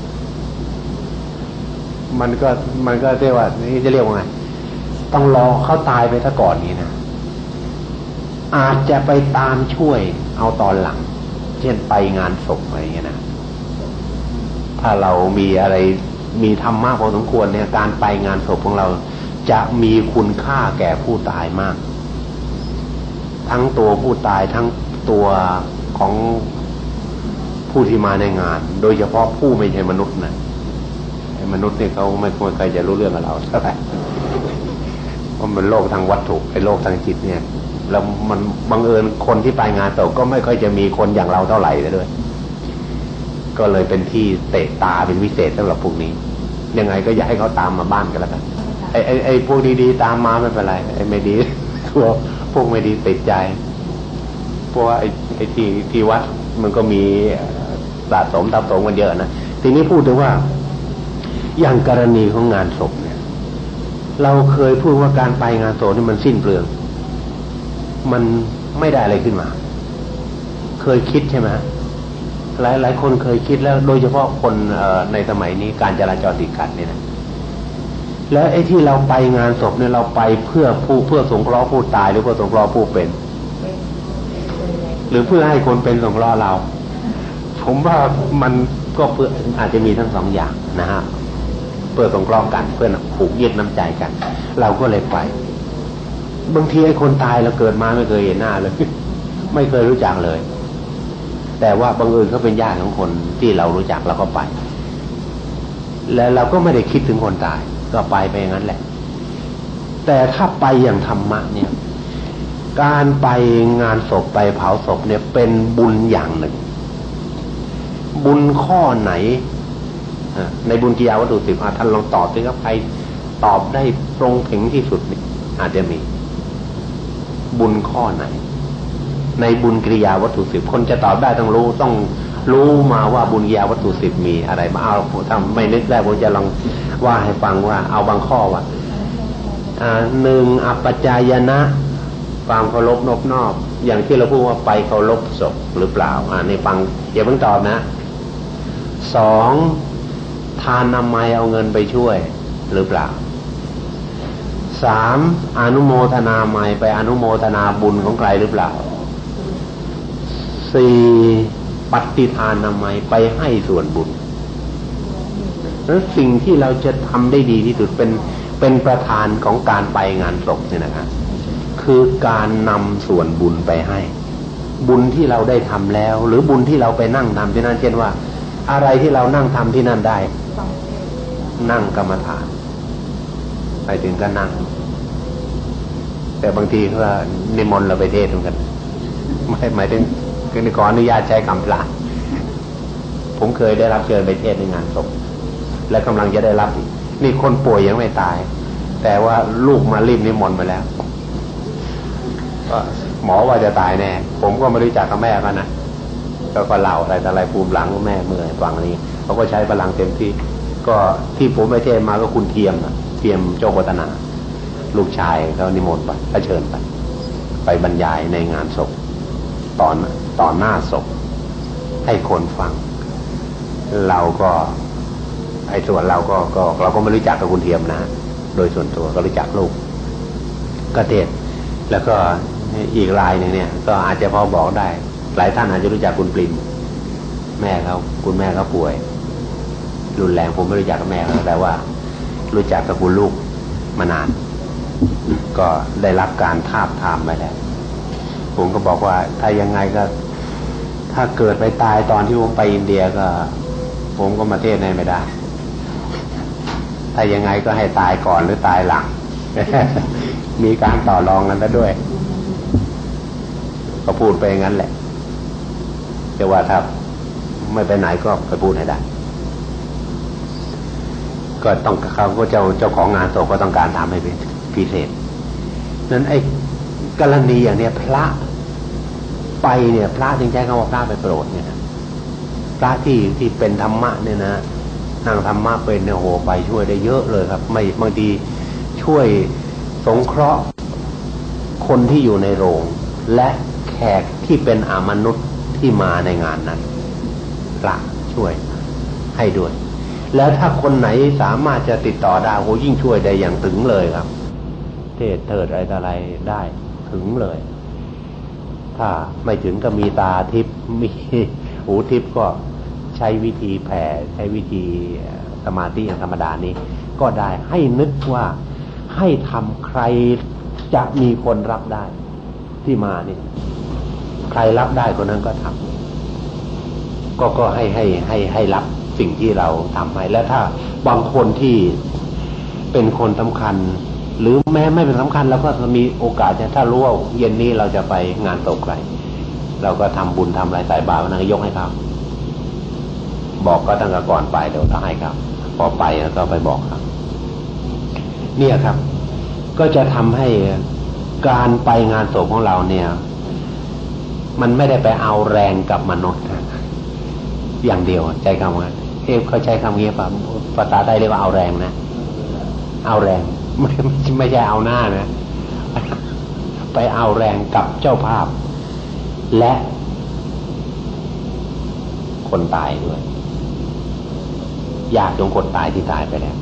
มันก็มันก็เรียกว่านี่จะเรียกว่าไงต้องรอเขาตายไปซะก่อนนี้นะอาจจะไปตามช่วยเอาตอนหลังเช่นไปงานศพอะไรอย่างเงี้ยนะถ้าเรามีอะไรมีธรรมะพอสมควรเนี่ยการไปงานศพของเราจะมีคุณค่าแก่ผู้ตายมากทั้งตัวผู้ตายทั้งตัวของผู้ที่มาในงานโดยเฉพาะผู้ไม่ใช่มนุษย์นะมนุษย์เนี่ยเขาไม่ควรใครจะรู้เรื่องกับเราเท่าไหร่เพราะมันโลกทางวัตถุไอ้โลกทางจิตเนี่ยแล้วมันบังเอิญคนที่ไปงานศพก็ไม่ค่อยจะมีคนอย่างเราเท่าไหร่เลยด้วยก็เลยเป็นที่เตะตาเป็นพิเศษสำหรับพวกนี้ยังไงก็อย่าให้เขาตามมาบ้านกันแล้วกันไอ้ไอ้ไอ้พวกดีๆตามมาไม่เป็นไรไอ้ไม่ดีพวกพวกไม่ดีติดใจเพราะว่าไอ้ไอ้ที่ที่วัดมันก็มีสะสมทับถมกันเยอะนะทีนี้พูดถึงว่าอย่างกรณีของงานศพเนี่ยเราเคยพูดว่าการไปงานศพนี่มันสิ้นเปลืองมันไม่ได้อะไรขึ้นมาเคยคิดใช่ไหมหลายหลายคนเคยคิดแล้วโดยเฉพาะคนในสมัยนี้การจราจรติดขัดเนี่ยนะแล้วไอ้ที่เราไปงานศพเนี่ยเราไปเพื่อผู้เพื่อสงเคราะห์ผู้ตายหรือเพื่อสงเคราะห์ผู้เป็นหรือเพื่อให้คนเป็นสงเคราะห์เราผมว่ามันก็เพื่ออาจจะมีทั้งสองอย่างนะฮะเพื่อสงเคราะห์กันเพื่อผูกยึดน้ำใจกันเราก็เลยไปบางทีไอ้คนตายเราเกิดมาไม่เคยเห็นหน้าเลยไม่เคยรู้จักเลยแต่ว่าบังเอิญเขาเป็นญาติของคนที่เรารู้จักเราก็ไปแล้วเราก็ไม่ได้คิดถึงคนตายก็ไปไปอย่างนั้นแหละแต่ถ้าไปอย่างธรรมะเนี่ยการไปงานศพไปเผาศพเนี่ยเป็นบุญอย่างหนึ่งบุญข้อไหนในบุญกิยาวัตถุสิบท่านลองตอบสิครับใครตอบได้ตรงถึงที่สุดนี่อาจจะมีบุญข้อไหนในบุญกิริยาวัตถุสิบคนจะตอบได้ต้องรู้ต้องรู้มาว่าบุญกิริยาวัตถุสิบมีอะไรมาเอาทำไม่นึกได้ผมจะลองว่าให้ฟังว่าเอาบางข้อว่าอ่าหนึ่งอัปปจายนะความเคารพนอบนอบอย่างที่เราพูดว่าไปเคารพศพหรือเปล่าอ่าในฟังอย่าเพิ่งตอบนะสองทานนามัยเอาเงินไปช่วยหรือเปล่าสามอนุโมทนาไมไปอนุโมทนาบุญของใครหรือเปล่าสี่ปฏิทานนามัยไปให้ส่วนบุญแล้วสิ่งที่เราจะทำได้ดีที่สุดเป็นเป็นประธานของการไปงานศพเนี่ยนะครับคือการนำส่วนบุญไปให้บุญที่เราได้ทำแล้วหรือบุญที่เราไปนั่งทำที่นั่นเช่นว่าอะไรที่เรานั่งทำที่นั่นได้นั่งกรรมฐานไปถึงก็นั่งแต่บางทีก็นิมนต์เราไปเทศน์เหมือนกันไม่หมายถึงคือขออนุญาตใช้คำพลาดผมเคยได้รับเชิญไปเทศน์ในงานศพและกำลังจะได้รับนี่คนป่วยยังไม่ตายแต่ว่าลูกมารีบนิมนต์ไปแล้วก็หมอว่าจะตายแน่ผมก็ไม่รู้จักกับแม่เขานะก็ก็เล่าอะไรแต่อะไรภูมิหลังแม่เมื่อยฟังนี้เขาก็ใช้พลังเต็มที่ก็ที่ผมไปเทศน์มาก็คุณเทียมเทียมโจโกตนาลูกชายเขานิมนต์ไปเขาเชิญไปไปบรรยายในงานศพตอนตอนหน้าศพให้คนฟังเราก็ไอ้ส่วนเราก็ก็เราก็ไม่รู้จักกับคุณเทียมนะโดยส่วนตัวก็รู้จักลูกก็เทศแล้วก็อีกรายหนึ่งเนี่ยก็อาจจะพอบอกได้หลายท่านอาจจะรู้จักคุณปริมแม่เขาคุณแม่เขาป่วยรุนแรงผมไม่รู้จักกับแม่เขาแต่ว่ารู้จักกับคุณลูกมานานก็ได้รับการทาบทามไปแล้วผมก็บอกว่าถ้ายังไงก็ถ้าเกิดไปตายตอนที่ผมไปอินเดียก็ผมก็มาเทศน์ให้ไม่ได้ถ้ายังไงก็ให้ตายก่อนหรือตายหลัง มีการต่อรองกันแล้วด้วยก็พูดไปอย่างนั้นแหละแต่ว่าถ้าไม่ไปไหนก็ไปพูดให้ได้ก็ต้องเขาก็เจ้าเจ้าของงานศพก็ต้องการทำให้เป็นพิเศษนั้นไอ้กรณีอย่างเนี้ยพระไปเนี่ยพระจึงใช้คำว่าพระไปโปรดเนี่ยนะพระที่ที่เป็นธรรมะเนี่ยนะนั่งธรรมะเป็นเนี่ยโหไปช่วยได้เยอะเลยครับไม่บางทีช่วยสงเคราะห์คนที่อยู่ในโรงและแขกที่เป็นอมนุษย์ที่มาในงานนั้นพระช่วยให้ด้วยแล้วถ้าคนไหนสามารถจะติดต่อได้โหยิ่งช่วยได้อย่างถึงเลยครับเทศเทิดอะไรต่ออะไรได้ถึงเลยถ้าไม่ถึงก็มีตาทิพย์มีหูทิพย์ก็ใช้วิธีแผ่ใช้วิธีสมาธิอย่างธรรมดานี้ก็ได้ให้นึกว่าให้ทำใครจะมีคนรับได้ที่มานี่ใครรับได้คนนั้นก็ทำก็ก็ให้ให้ให้ให้รับสิ่งที่เราทำให้แล้วถ้าบางคนที่เป็นคนสำคัญหรือแม้ไม่เป็นสำคัญเราก็มีโอกาสจะถ้ารู้ว่าเย็นนี้เราจะไปงานศพใครเราก็ทำบุญทำอะไรใส่บาตรนั้นก็ยกให้เขาบอกก็ตั้งแต่ก่อนไปเดี๋ยวเราให้ครับพอไปแล้วก็ไปบอกครับเนี่ยครับก็จะทำให้การไปงานศพของเราเนี่ยมันไม่ได้ไปเอาแรงกับมนุษย์อย่างเดียวใจคำว่าเอ๊ะเขาใช้คำนี้ป่ะภาษาไทยเรียกว่าเอาแรงนะเอาแรงไม่ไม่ใช่เอาหน้านะไปเอาแรงกับเจ้าภาพและคนตายด้วยญาติของคนตายที่ตายไปแล้ว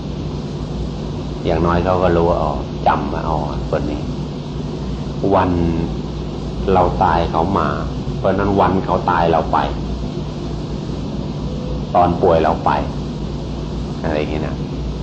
อย่างน้อยเขาก็รู้ว่าอ๋อจำมาอ๋อคนนี้วันเราตายเขามาเพราะนั้นวันเขาตายเราไปตอนป่วยเราไปอะไรอย่างนี้นะ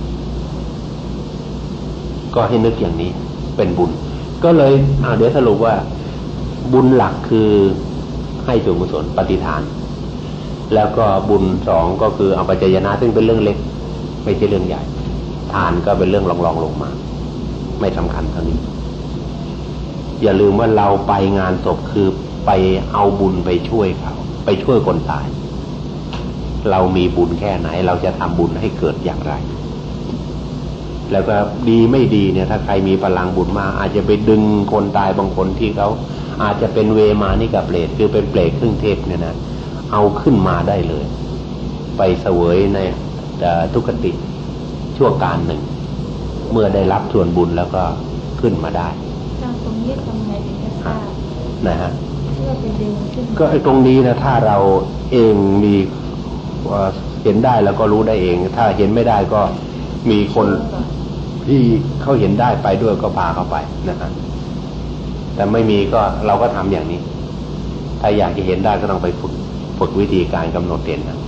ก็ให้นึกอย่างนี้เป็นบุญก็เลยอ่าเดี๋ยวสรุปว่าบุญหลักคือให้ส่วนกุศลปฏิทานแล้วก็บุญสองก็คือเอาปัจจยนะซึ่งเป็นเรื่องเล็กไม่ใช่เรื่องใหญ่ทานก็เป็นเรื่องรองๆลงมาไม่สำคัญเท่านี้อย่าลืมว่าเราไปงานศพคือไปเอาบุญไปช่วยเขาไปช่วยคนตายเรามีบุญแค่ไหนเราจะทำบุญให้เกิดอย่างไรแล้วก็ดีไม่ดีเนี่ยถ้าใครมีพลังบุญมาอาจจะไปดึงคนตายบางคนที่เขาอาจจะเป็นเวมานิกเปรตคือเป็นเปรตครึ่งเทพเนี่ยนะเอาขึ้นมาได้เลยไปเสวยในทุกขติชั่วการหนึ่งเมื่อได้รับส่วนบุญแล้วก็ขึ้นมาได้ตรงนี้ทำไงถึงจะทราบนะฮะเพื่อไปดึงขึ้นก็ไอ้ตรงนี้นะถ้าเราเองมีเห็นได้แล้วก็รู้ได้เองถ้าเห็นไม่ได้ก็มีคนที่เขาเห็นได้ไปด้วยก็พาเขาไปนะครับแต่ไม่มีก็เราก็ทำอย่างนี้ถ้าอยากจะเห็นได้ก็ต้องไปฝึกฝึกวิธีการกำหนดเห็นนะ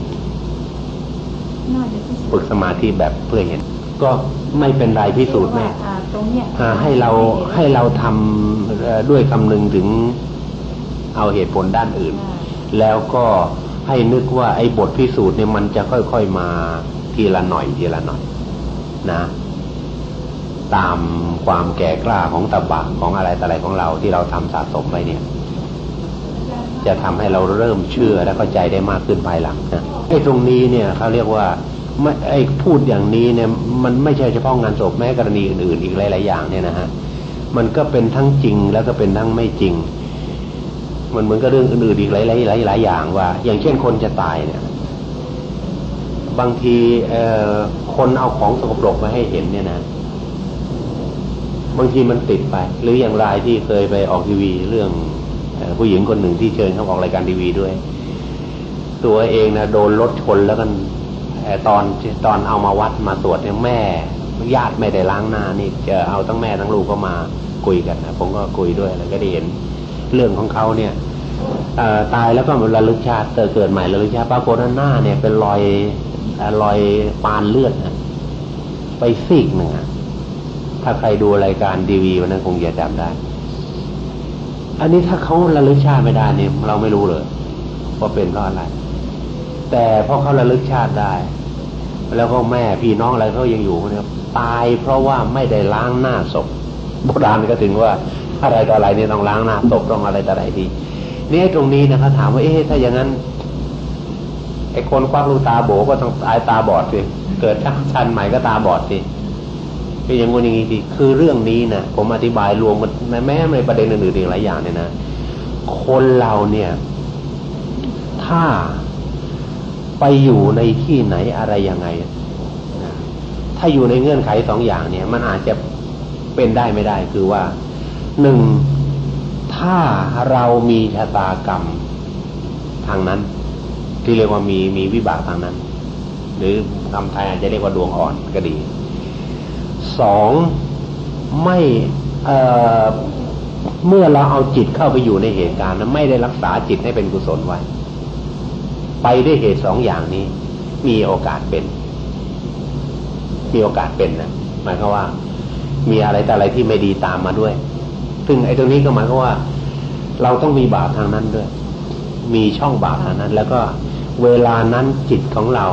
ฝึกสมาธิแบบเพื่อเห็นก็ไม่เป็นไรพิสูจน์แม่ให้เราให้เราทำด้วยคำนึงถึงเอาเหตุผลด้านอื่นแล้วก็ให้นึกว่าไอ้บทพิสูจน์เนี่ยมันจะค่อยๆมาทีละหน่อยทีละหน่อยนะตามความแก่กล้าของตบะของอะไรต่ออะไรของเราที่เราทำสะสมไว้เนี่ยจะทำให้เราเริ่มเชื่อและเข้าใจได้มากขึ้นภายหลังนะไอ้ตรงนี้เนี่ยเขาเรียกว่าไม่ไอ้พูดอย่างนี้เนี่ยมันไม่ใช่เฉพาะงานศพแม้กรณีอื่นๆอีกหลายๆอย่างเนี่ยนะฮะมันก็เป็นทั้งจริงแล้วก็เป็นทั้งไม่จริงมันเหมือนกับเรื่องอื่นๆอีกหลายๆหลายๆอย่างว่าอย่างเช่นคนจะตายเนี่ยบางทีเอ่อคนเอาของสกปรกมาให้เห็นเนี่ยนะบางทีมันติดไปหรืออย่างรายที่เคยไปออกทีวีเรื่องผู้หญิงคนหนึ่งที่เชิญเขาออกรายการทีวีด้วยตัวเองนะโดนรถชนแล้วกันตอนตอนเอามาวัดมาตรวจเนี่ยแม่ญาติไม่ได้ล้างหน้านี่จะเอาทั้งแม่ทั้งลูกก็มาคุยกันนะผมก็คุยด้วยแล้วก็ได้เห็นเรื่องของเขาเนี่ยตายแล้วก็ระลึกชาติเกิดใหม่ระลึกชาติปรากฏว่าหน้าเนี่ยเป็นรอยรอยปานเลือดนะไปซีกหนึ่งถ้าใครดูรายการทีวีวันนั้นคงจะจำได้อันนี้ถ้าเขาระลึกชาติไม่ได้เนี่ยเราไม่รู้เลยว่าเป็นเพราะอะไรแต่พอเขาระลึกชาติได้แล้วก็แม่พี่น้องอะไรเขายังอยู่เนี่ยตายเพราะว่าไม่ได้ล้างหน้าศพโบราณก็ถึงว่าอะไรต่ออะไรเนี่ยต้องล้างหน้าศพต้องอะไรต่ออะไรดีนี่ตรงนี้นะเขาถามว่าเอ๊ะถ้าอย่างนั้นไอ้คนควักลูกตาโบก็ต้องตายตาบอดสิเกิดชันใหม่ก็ตาบอดสิเป็นอย่างงี้อย่างงี้สิคือเรื่องนี้นะผมอธิบายรวมกันแม้ในประเด็นอื่นๆอีกหลายอย่างเนี่ยนะคนเราเนี่ยถ้าไปอยู่ในที่ไหนอะไรยังไงถ้าอยู่ในเงื่อนไขสองอย่างเนี่ยมันอาจจะเป็นได้ไม่ได้คือว่าหนึ่งถ้าเรามีชะตากรรมทางนั้นที่เรียกว่ามีมีวิบากทางนั้นหรือคำไทยอาจจะเรียกว่าดวงอ่อนก็ดีสองไม่เอ่อเมื่อเราเอาจิตเข้าไปอยู่ในเหตุการณ์นั้นไม่ได้รักษาจิตให้เป็นกุศลไว้ไปด้วยเหตุสองอย่างนี้มีโอกาสเป็นมีโอกาสเป็นนะหมายความว่ามีอะไรแต่อะไรที่ไม่ดีตามมาด้วยซึ่งไอ้ตรงนี้ก็หมายความว่าเราต้องมีบาปทางนั้นด้วยมีช่องบาปทางนั้นแล้วก็เวลานั้นจิตของเรา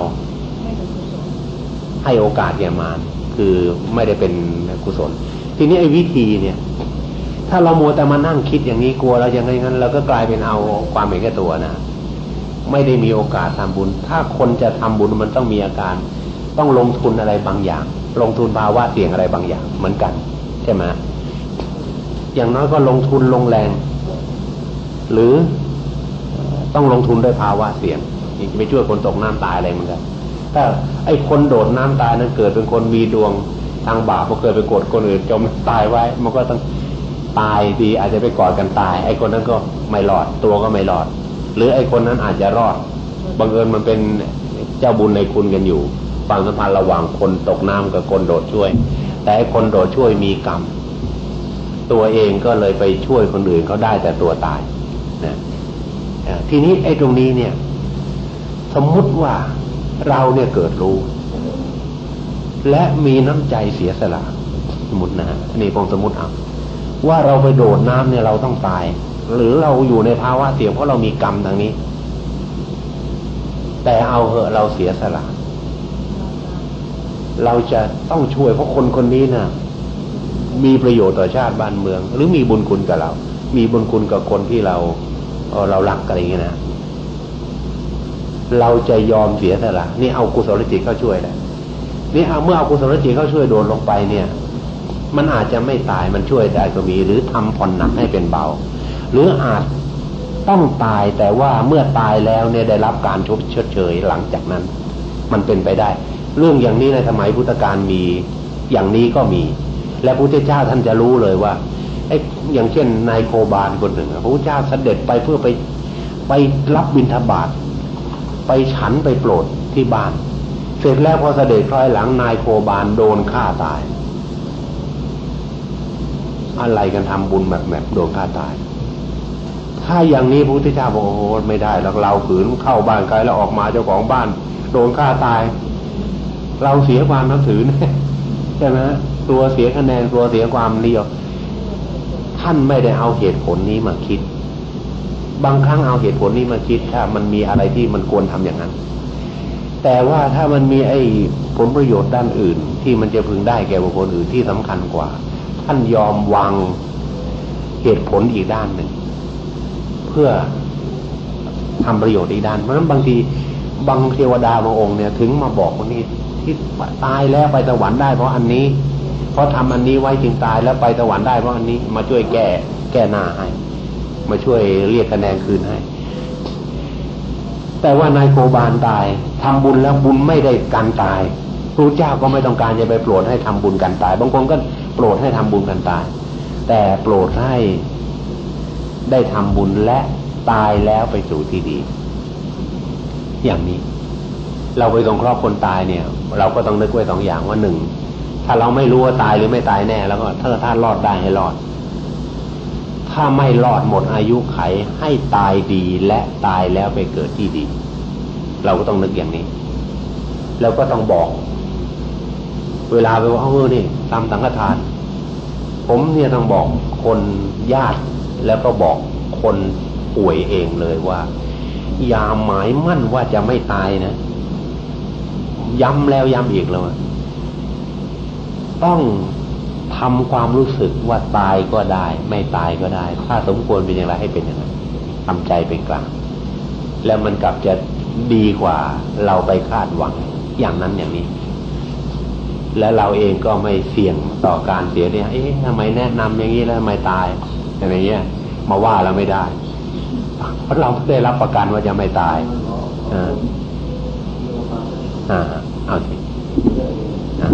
ให้โอกาสแก่มารคือไม่ได้เป็นกุศลทีนี้ไอ้วิธีเนี่ยถ้าเรามัวแต่มานั่งคิดอย่างนี้กลัวเราอย่างงั้นเราก็กลายเป็นเอาความเห็นแก่ตัวนะไม่ได้มีโอกาสทำบุญถ้าคนจะทำบุญมันต้องมีอาการต้องลงทุนอะไรบางอย่างลงทุนภาวะเสี่ยงอะไรบางอย่างเหมือนกันใช่ไหมอย่างน้อยก็ลงทุนลงแรงหรือต้องลงทุนด้วยภาวะเสี่ยงไปช่วยคนตกน้ำตายอะไรเหมือนกันถ้าไอ้คนโดดน้ำตายนั้นเกิดเป็นคนมีดวงทางบาปพอเกิดไปกดคนอื่นจมตายไว้มันก็ต้องตายดีอาจจะไปกอดกันตายไอ้คนนั้นก็ไม่รอดตัวก็ไม่รอดหรือไอ้คนนั้นอาจจะรอดบังเอิญมันเป็นเจ้าบุญในคุณกันอยู่ความสัมพันธ์ระหว่างคนตกน้ำกับคนโดดช่วยแต่ไอ้คนโดดช่วยมีกรรมตัวเองก็เลยไปช่วยคนอื่นเขาได้แต่ตัวตายนะทีนี้ไอ้ตรงนี้เนี่ยสมมุติว่าเราเนี่ยเกิดรู้และมีน้ำใจเสียสละสมมตินะฮะนี่ผมสมมติเอาว่าเราไปโดดน้ำเนี่ยเราต้องตายหรือเราอยู่ในภาวะเสี่ยงเพราะเรามีกรรมทางนี้แต่เอาเหอะเราเสียสละเราจะต้องช่วยเพราะคนคนนี้นะมีประโยชน์ต่อชาติบ้านเมืองหรือมีบุญคุณกับเรามีบุญคุณกับคนที่เราเรารักอะไรอย่างเงี้ยนะเราจะยอมเสียสละนี่เอากุศลจิตเข้าช่วยแหละนี่เอาเมื่อเอากุศลจิตเข้าช่วยโดนลงไปเนี่ยมันอาจจะไม่ตายมันช่วยได้ก็มีหรือทำผ่อนหนักให้เป็นเบาหรืออาจต้องตายแต่ว่าเมื่อตายแล้วเนี่ยได้รับการชดเชยหลังจากนั้นมันเป็นไปได้เรื่องอย่างนี้ในสมัยพุทธกาลมีอย่างนี้ก็มีและพระพุทธเจ้าท่านจะรู้เลยว่าไอ้อย่างเช่นนายโคบาลคนหนึ่งพระพุทธเจ้าเสด็จไปเพื่อไปไปรับบิณฑบาตไปฉันไปโปรดที่บ้านเสร็จแล้วพอเสด็จคล้อยหลังนายโคบาลโดนฆ่าตายอะไรกันทำบุญแบบแบบโดนฆ่าตายถ้าอย่างนี้พระพุทธเจ้าบอกโอ้โหไม่ได้แล้วเราขืนเข้าบ้านใครแล้วออกมาเจ้าของบ้านโดนฆ่าตายเราเสียความนับถือนะใช่ไหมตัวเสียคะแนนตัวเสียความนิยมท่านไม่ได้เอาเหตุผลนี้มาคิดบางครั้งเอาเหตุผลนี้มาคิดถ้ามันมีอะไรที่มันควรทำอย่างนั้นแต่ว่าถ้ามันมีไอ้ผลประโยชน์ด้านอื่นที่มันจะพึงได้แก่บุคคลอื่นที่สำคัญกว่าท่านยอมวางเหตุผลอีกด้านหนึ่งเพื่อทำประโยชน์อีกด้านเพราะฉะนั้นบางทีบางเทวดาบางองค์เนี่ยถึงมาบอกว่านี่ที่ตายแล้วไปสวรรค์ได้เพราะอันนี้เพราะทำอันนี้ไว้จึงตายแล้วไปสวรรค์ได้เพราะอันนี้มาช่วยแก้แก้หน้าให้มาช่วยเรียกคะแนนคืนให้แต่ว่านายโคบาลตายทำบุญแล้วบุญไม่ได้การตายพระเจ้าก็ไม่ต้องการจะไปโปรดให้ทำบุญกันตายบางคนก็โปรดให้ทำบุญกันตายแต่โปรดให้ได้ทำบุญและตายแล้วไปสู่ที่ดีอย่างนี้เราไปสงเคราะห์คนตายเนี่ยเราก็ต้องนึกไว้สองอย่างว่าหนึ่งถ้าเราไม่รู้ว่าตายหรือไม่ตายแน่แล้วก็ถ้าถ้ารอดได้ให้รอดถ้าไม่รอดหมดอายุไขให้ตายดีและตายแล้วไปเกิดที่ดีเราก็ต้องนึกอย่างนี้แล้วก็ต้องบอกเวลาไปว่าเออนี่ทำสังฆทานผมเนี่ยต้องบอกคนญาติแล้วก็บอกคนป่วยเองเลยว่าอย่าหมายมั่นว่าจะไม่ตายนะย้ำแล้วย้ำอีกเลยต้องทำความรู้สึกว่าตายก็ได้ไม่ตายก็ได้ถ้าสมควรเป็นอย่างไรให้เป็นอย่างนั้นทำใจเป็นกลางแล้วมันกลับจะดีกว่าเราไปคาดหวังอย่างนั้นอย่างนี้และเราเองก็ไม่เสี่ยงต่อการเสียเนี่ยเอ๊ะทำไมแนะนำอย่างนี้แล้วทำไมตายอะไรเงี้ยมาว่าเราไม่ได้เพราะเราได้รับประกันว่าจะไม่ตายอ่าอ่าเอาสิอ่า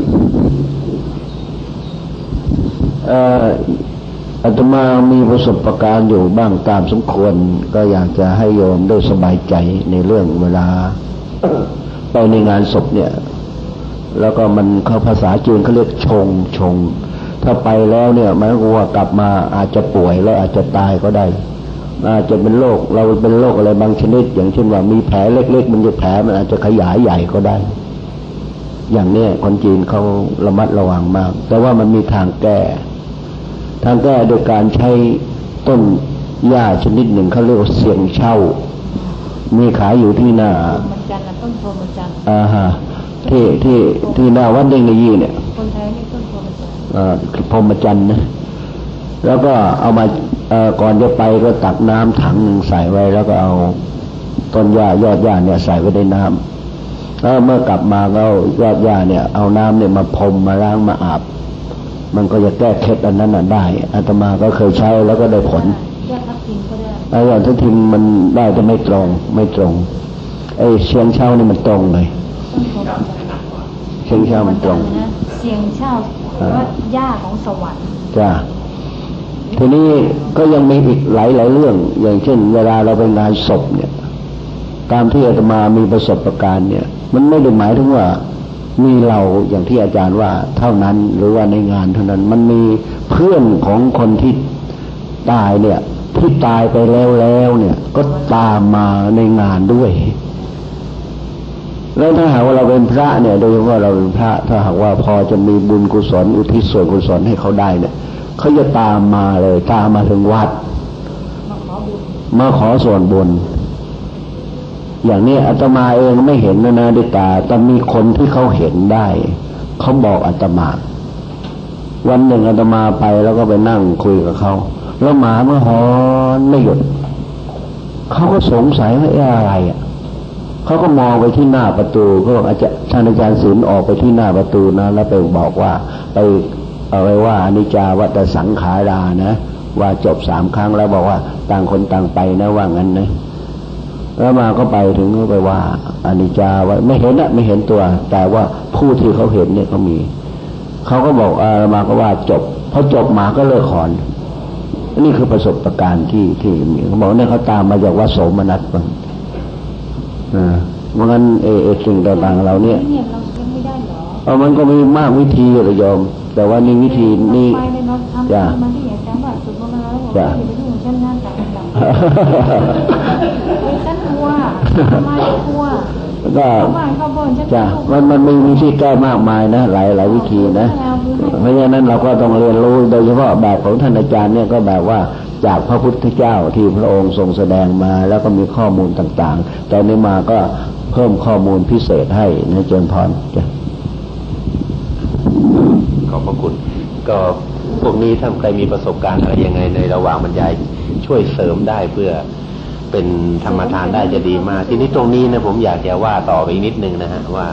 เอ่ออาตมามีประสบการณ์อยู่บ้างตามสมควรก็อยากจะให้โยมได้สบายใจในเรื่องเวลาไปในงานศพเนี่ยแล้วก็มันเขาภาษาจีนเขาเรียกชงชงถ้าไปแล้วเนี่ยมันก็ว่ากลับมาอาจจะป่วยแล้วอาจจะตายก็ได้อาจจะเป็นโรคเราเป็นโรคอะไรบางชนิดอย่างเช่นว่ามีแผลเล็กๆมันจะแผลมันอาจจะขยายใหญ่ก็ได้อย่างนี้คนจีนเขาระมัดระวังมากแต่ว่ามันมีทางแก้ทางแก้โดยการใช้ต้นหญ้าชนิดหนึ่งเขาเรียกว่าเสียงเช่ามีขายอยู่ที่หน้ามันจันทร์ต้นโพมันจันทร์อ่าฮะที่ที่ที่หน้าวัดเด้งในยี่เนี่ยคนไทยนี่ต้นโพมันจันทร์อ่าพรหมจันทร์นะแล้วก็เอามาเอ่อก่อนจะไปก็ตักน้ำถังหนึ่งใส่ไว้แล้วก็เอาต้นหญ้ายอดหญ้าเนี่ยใส่ไว้ในน้ำแล้วเมื่อกลับมาก็ยอดหญ้าเนี่ยเอาน้ำเนี่ยมาพรมมาล้างมาอาบมันก็จะแก้เคล็ดอันนั้นน่ะได้อาตมาก็เคยใช้แล้วก็ได้ผลยอดทับทิมก็ได้ไอ้ยอดทับทิมมันได้แต่ไม่ตรงไม่ตรงไอ้เชียงเช่านี่มันตรงเลยเชียงเช่ามันตรงเชียงเช่าว่าหญ้าของสวรรค์จ้าทีนี้ก็ยังมีอีกหลายหลายเรื่องอย่างเช่นเวลาเราไปงานศพเนี่ยตามที่อาตมามีประสบการณ์เนี่ยมันไม่ได้หมายถึงว่ามีเราอย่างที่อาจารย์ว่าเท่านั้นหรือว่าในงานเท่านั้นมันมีเพื่อนของคนที่ตายเนี่ยที่ตายไปแล้วแล้วเนี่ยก็ตามมาในงานด้วยแล้วถ้าหากว่าเราเป็นพระเนี่ยโดยเฉพาะเราเป็นพระถ้าหากว่าพอจะมีบุญกุศลอุทิศส่วนกุศลให้เขาได้เนี่ยเขาจะตามมาเลยตามมาถึงวัดมาขอส่วนบุญอย่างนี้อาตมาเองไม่เห็นนะนะด้วยตาแต่มีคนที่เขาเห็นได้เขาบอกอาตมาวันหนึ่งอาตมาไปแล้วก็ไปนั่งคุยกับเขาแล้วหมาเมื่อหอนไม่หยุดเขาก็สงสัยว่าเอ๊ะอะไรอ่ะเขาก็มองไปที่หน้าประตูก็อาจจะท่านอาจารย์ศิลป์ออกไปที่หน้าประตูนะแล้วไปบอกว่าไปเอาไว้ว่าอนิจจาวัฏสังขารานะว่าจบสามครั้งแล้วบอกว่าต่างคนต่างไปนะว่างั้นนะแล้วมาก็ไปถึงก็ไปว่าอนิจจาว่าไม่เห็นอะไม่เห็นตัวแต่ว่าผู้ที่เขาเห็นเนี่ยเขามีเขาก็บอกอามาก็ว่าจบพอจบหมาก็เลิกขอนนี่คือประสบการณ์ที่ที่มีเขาบอกเนี่ยเขาตามมาจากวัดโสมนัสบ้างอ่าเพราะงั้นเอเอสิ่งต่างๆเราเนี่ยเนี่ยเรายังไม่ได้เหรอเอามันก็มีมากวิธีเลยโยมแต่ว่านี่วิธีนี่ไปเลยเนาะทำจ้ะมันที่อย่างจังหวัดสุดโบราณแล้วบอกว่าอย่าไปยุ่งฉันงานแต่งงานฉันกลัวทำไมกลัวก็จ้ะมันมันมีวิธีแก้มากมายนะหลายหลายวิธีนะเพราะฉะนั้นเราก็ต้องเรียนรู้โดยเฉพาะแบบของท่านอาจารย์เนี่ยก็แบบว่าจากพระพุทธเจ้าที่พระองค์ทรงแสดงมาแล้วก็มีข้อมูลต่างๆแต่นี้มาก็เพิ่มข้อมูลพิเศษให้นะเจริญพรจ้ะขอบพระคุณก็พวกนี้ถ้าใครมีประสบการณ์อะไรยังไงในระหว่างบรรยายช่วยเสริมได้เพื่อเป็นธรรมทานได้จะดีมากทีนี้ตรงนี้นะผมอยากจะว่าต่อไปนิดนึงนะฮะว่า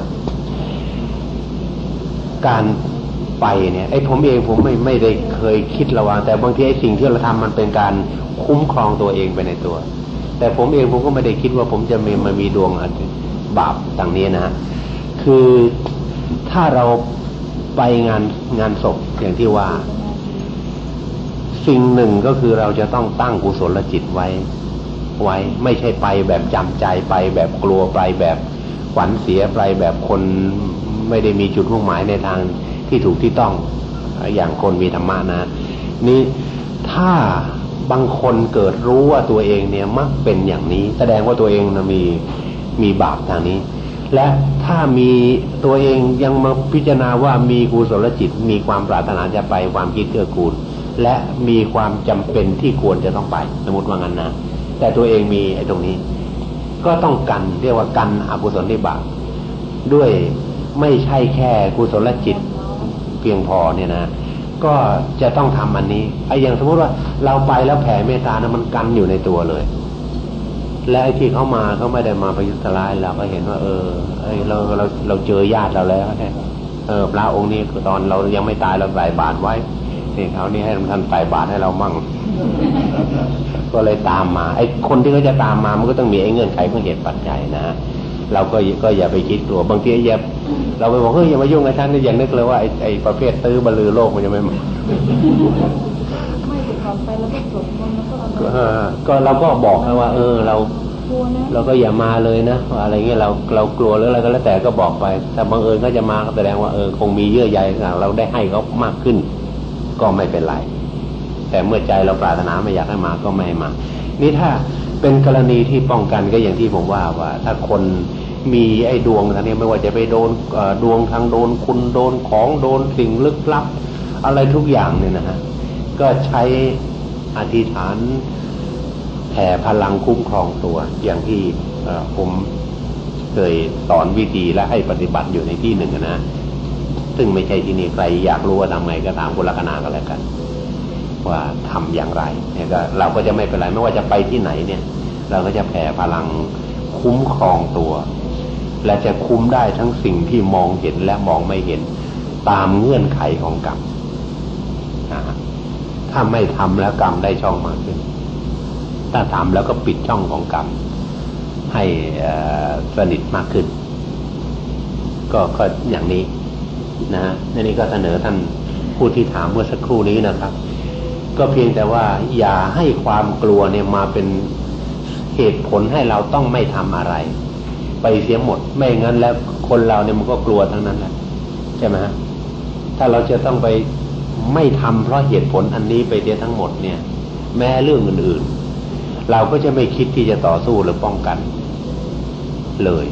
การไปเนี่ยไอ้ผมเองผมไม่ไม่ได้เคยคิดระวังแต่บางทีไอ้สิ่งที่เราทำมันเป็นการคุ้มครองตัวเองไปในตัวแต่ผมเองผมก็ไม่ได้คิดว่าผมจะมีมามีดวงบาปต่างนี้นะฮะคือถ้าเราไปงานงานศพอย่างที่ว่าสิ่งหนึ่งก็คือเราจะต้องตั้งกุศลจิตไว้ไว้ไม่ใช่ไปแบบจำใจไปแบบกลัวไปแบบขวัญเสียไปแบบคนไม่ได้มีจุดมุ่งหมายในทางที่ถูกที่ต้องอย่างคนมีธรรมะนะนี่ถ้าบางคนเกิดรู้ว่าตัวเองเนี่ยมักเป็นอย่างนี้แสดงว่าตัวเองนะมีมีบาปทางนี้และถ้ามีตัวเองยังมาพิจารณาว่ามีกุศลจิตมีความปรารถนาจะไปความคิดเกื้อกูลและมีความจำเป็นที่ควรจะต้องไปสมมติว่างั้นนะแต่ตัวเองมีไอ้ตรงนี้ก็ต้องกันเรียกว่ากันอกุศลบาปด้วยไม่ใช่แค่กุศลจิตเพียงพอเนี่ยนะก็จะต้องทำอันนี้ไอ้อย่างสมมติว่าเราไปแล้วแผ่เมตตานะมันกันอยู่ในตัวเลยและไอ้ที่เขามาเขาไม่ได้มาประยุทธ์ร้ายเราก็เห็นว่าเออเอ้ยเราเราเราเจอญาติเราแล้วเออพระองค์นี้คือตอนเรายังไม่ตายเราใส่บาตรไว้นี่เขานี่ให้ท่านใส่บาตรให้เรามั่งก็เลยตามมาไอ้คนที่เขาจะตามมามันก็ต้องมีไอ้เงื่อนไขของเหตุปัจจัยนะเราก็ก็อย่าไปคิดกลัวบางทีอย่าเราไปบอกเฮ้ยอย่ามายุ่งกับฉันนี่อย่างนึกเลยว่าไอ้ไอ้ประเภทตื้อบรรลือโลกมันจะไม่มาไม่ติดต่อไปแล้วก็จบมันแล้วก็ก็เราก็บอกนะว่าเออเราเราก็อย่ามาเลยนะอะไรเงี้ยเราเรากลัวหรืออะไรก็แล้วแต่ก็บอกไปถ้าบังเอิญเขาจะมาก็แสดงว่าเออคงมีเยื่อใยต่างเราได้ให้เขามากขึ้นก็ไม่เป็นไรแต่เมื่อใจเราปรารถนาไม่อยากให้มาก็ไม่ให้มานี่ถ้าเป็นกรณีที่ป้องกันก็อย่างที่ผมว่าว่าถ้าคนมีไอ้ดวงทางนี้ไม่ว่าจะไปโดนดวงทางโดนคุณโดนของโดนสิ่งลึกลับอะไรทุกอย่างเนี่ยนะฮะก็ใช้อธิษฐานแผ่พลังคุ้มครองตัวอย่างที่ผมเคยสอนวิธีและให้ปฏิบัติอยู่ในที่หนึ่งนะซึ่งไม่ใช่ที่นี่ใครอยากรู้ว่าทำไงก็ตามคุณลักษณะก็แล้วกันว่าทำอย่างไรเนี่ยก็เราก็จะไม่เป็นไรไม่ว่าจะไปที่ไหนเนี่ยเราก็จะแผ่พลังคุ้มครองตัวและจะคุ้มได้ทั้งสิ่งที่มองเห็นและมองไม่เห็นตามเงื่อนไขของกรรมนะถ้าไม่ทำแล้วกรรมได้ช่องมากขึ้นถ้าทำแล้วก็ปิดช่องของกรรมให้สนิทมากขึ้นก็ก็อย่างนี้นะฮะนี่ก็เสนอท่านผู้ที่ถามเมื่อสักครู่นี้นะครับก็เพียงแต่ว่าอย่าให้ความกลัวเนี่ยมาเป็นเหตุผลให้เราต้องไม่ทำอะไรไปเสียหมดไม่งั้นแล้วคนเราเนี่ยมันก็กลัวทั้งนั้นแหละใช่ไหมฮะถ้าเราจะต้องไปไม่ทำเพราะเหตุผลอันนี้ไปเสียทั้งหมดเนี่ยแม้เรื่องอื่นๆเราก็จะไม่คิดที่จะต่อสู้หรือป้องกันเลย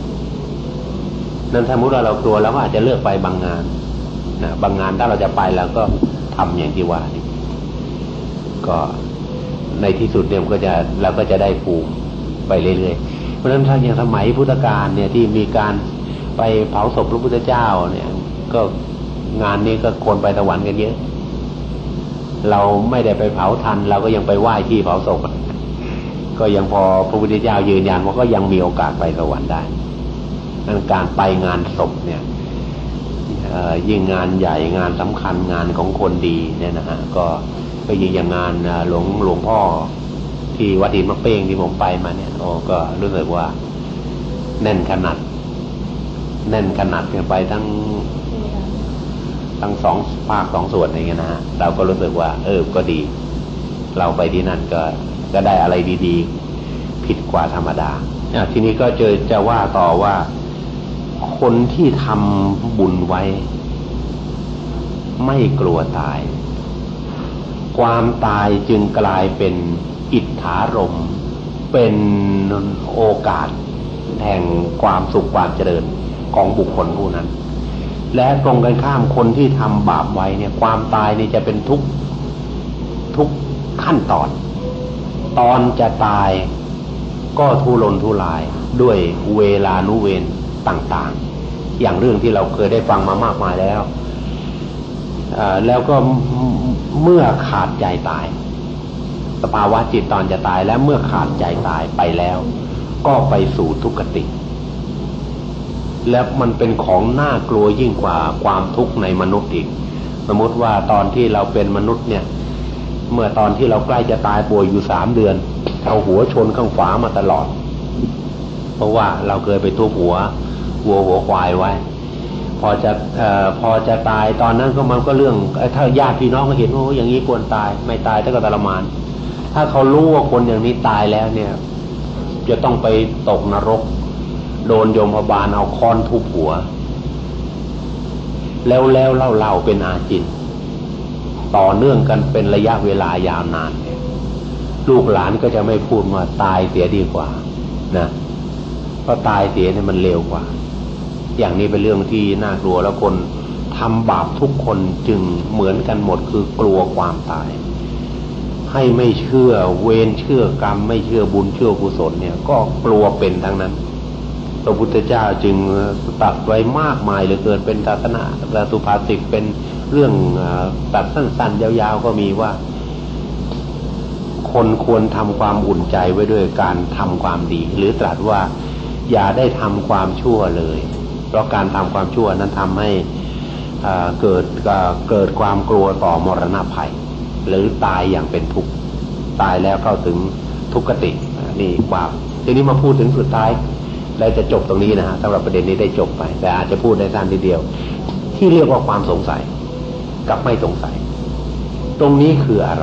นั่นสมมติว่าเรากลัวแล้วก็อาจจะเลือกไปบางงานนะบางงานถ้าเราจะไปแล้วก็ทำอย่างที่ว่านี่ก็ในที่สุดเนี่ยก็จะเราก็จะได้ภูมิไปเรื่อยๆเพราะฉะนั้นถ้าอย่างสมัยพุทธกาลเนี่ยที่มีการไปเผาศพพระพุทธเจ้าเนี่ยก็งานนี้ก็คนไปสวรรค์กันเยอะเราไม่ได้ไปเผาทันเราก็ยังไปไหว้ที่เผาศพก็ยังพอพระพุทธเจ้ายืนยันว่าก็ยังมีโอกาสไปสวรรค์ได้นั่นการไปงานศพเนี่ยยิ่งงานใหญ่งานสำคัญงานของคนดีเนี่ยนะฮะก็ก็ยิ่งอย่างงานหลวงหลวงพ่อที่วัดดินมะเป้งที่ผมไปมาเนี่ยโอ้ก็รู้สึกว่าแน่นขนาดแน่นขนาดกันไปทั้งทั้งสองภาคสองส่วนอย่างเงี้ยนะฮะเราก็รู้สึกว่าเออก็ดีเราไปที่นั่นก็ก็ได้อะไรดีๆผิดกว่าธรรมดาอ่ะทีนี้ก็จะจะว่าต่อว่าคนที่ทำบุญไว้ไม่กลัวตายความตายจึงกลายเป็นอิทธารมณ์เป็นโอกาสแห่งความสุขความเจริญของบุคคลผู้นั้นและตรงกันข้ามคนที่ทำบาปไว้เนี่ยความตายนี่จะเป็นทุกทุกขั้นตอนตอนจะตายก็ทุรนทุรายด้วยเวลานุเวรต่างๆอย่างเรื่องที่เราเคยได้ฟังมามากมายแล้วแล้วก็เมื่อขาดใจตายสภาวะจิตตอนจะตายและเมื่อขาดใจตายไปแล้วก็ไปสู่ทุกขติและมันเป็นของน่ากลัวยิ่งกว่าความทุกข์ในมนุษย์อีกสมมติว่าตอนที่เราเป็นมนุษย์เนี่ยเมื่อตอนที่เราใกล้จะตายป่วยอยู่สามเดือนเอาหัวชนข้างฝามาตลอดเพราะว่าเราเคยไปทุบหัววัวหัวควายไว้พอจะเอ่อพอจะตายตอนนั้นก็มันก็เรื่องถ้าญาติพี่น้องก็เห็นว่าอย่างนี้ควรตายไม่ตายถ้าก็ทรมานถ้าเขารู้ว่าคนอย่างนี้ตายแล้วเนี่ยจะต้องไปตกนรกโดนโยมบาลเอาค้อนทุบหัวแล้วแล้วเล่าเล่าเป็นอาจินต่อเนื่องกันเป็นระยะเวลายาวนานลูกหลานก็จะไม่พูดว่าตายเสียดีกว่านะเพราะตายเสียเนี่ยมันเร็วกว่าอย่างนี้เป็นเรื่องที่น่ากลัวแล้วคนทำบาปทุกคนจึงเหมือนกันหมดคือกลัวความตายให้ไม่เชื่อเวรเชื่อกรรมไม่เชื่อบุญเชื่อกุศลเนี่ยก็กลัวเป็นทั้งนั้นพระพุทธเจ้าจึงตรัสไว้มากมายเหลือเกินเป็นศาสนาสุภาษิตเป็นเรื่องตัดสั้นๆยาวๆก็มีว่าคนควรทำความอุ่นใจไว้ด้วยการทำความดีหรือตรัสว่าอย่าได้ทำความชั่วเลยเพราะการทำความชั่วนั้นทำให้เกิดเกิดความกลัวต่อมรณะภัยหรือตายอย่างเป็นทุกข์ตายแล้วเข้าถึงทุกขตินี่ความทีนี้มาพูดถึงสุดท้ายแล้วจะจบตรงนี้นะฮะสำหรับประเด็นนี้ได้จบไปแต่อาจจะพูดได้สั้นทีเดียวที่เรียกว่าความสงสัยกับไม่สงสัยตรงนี้คืออะไร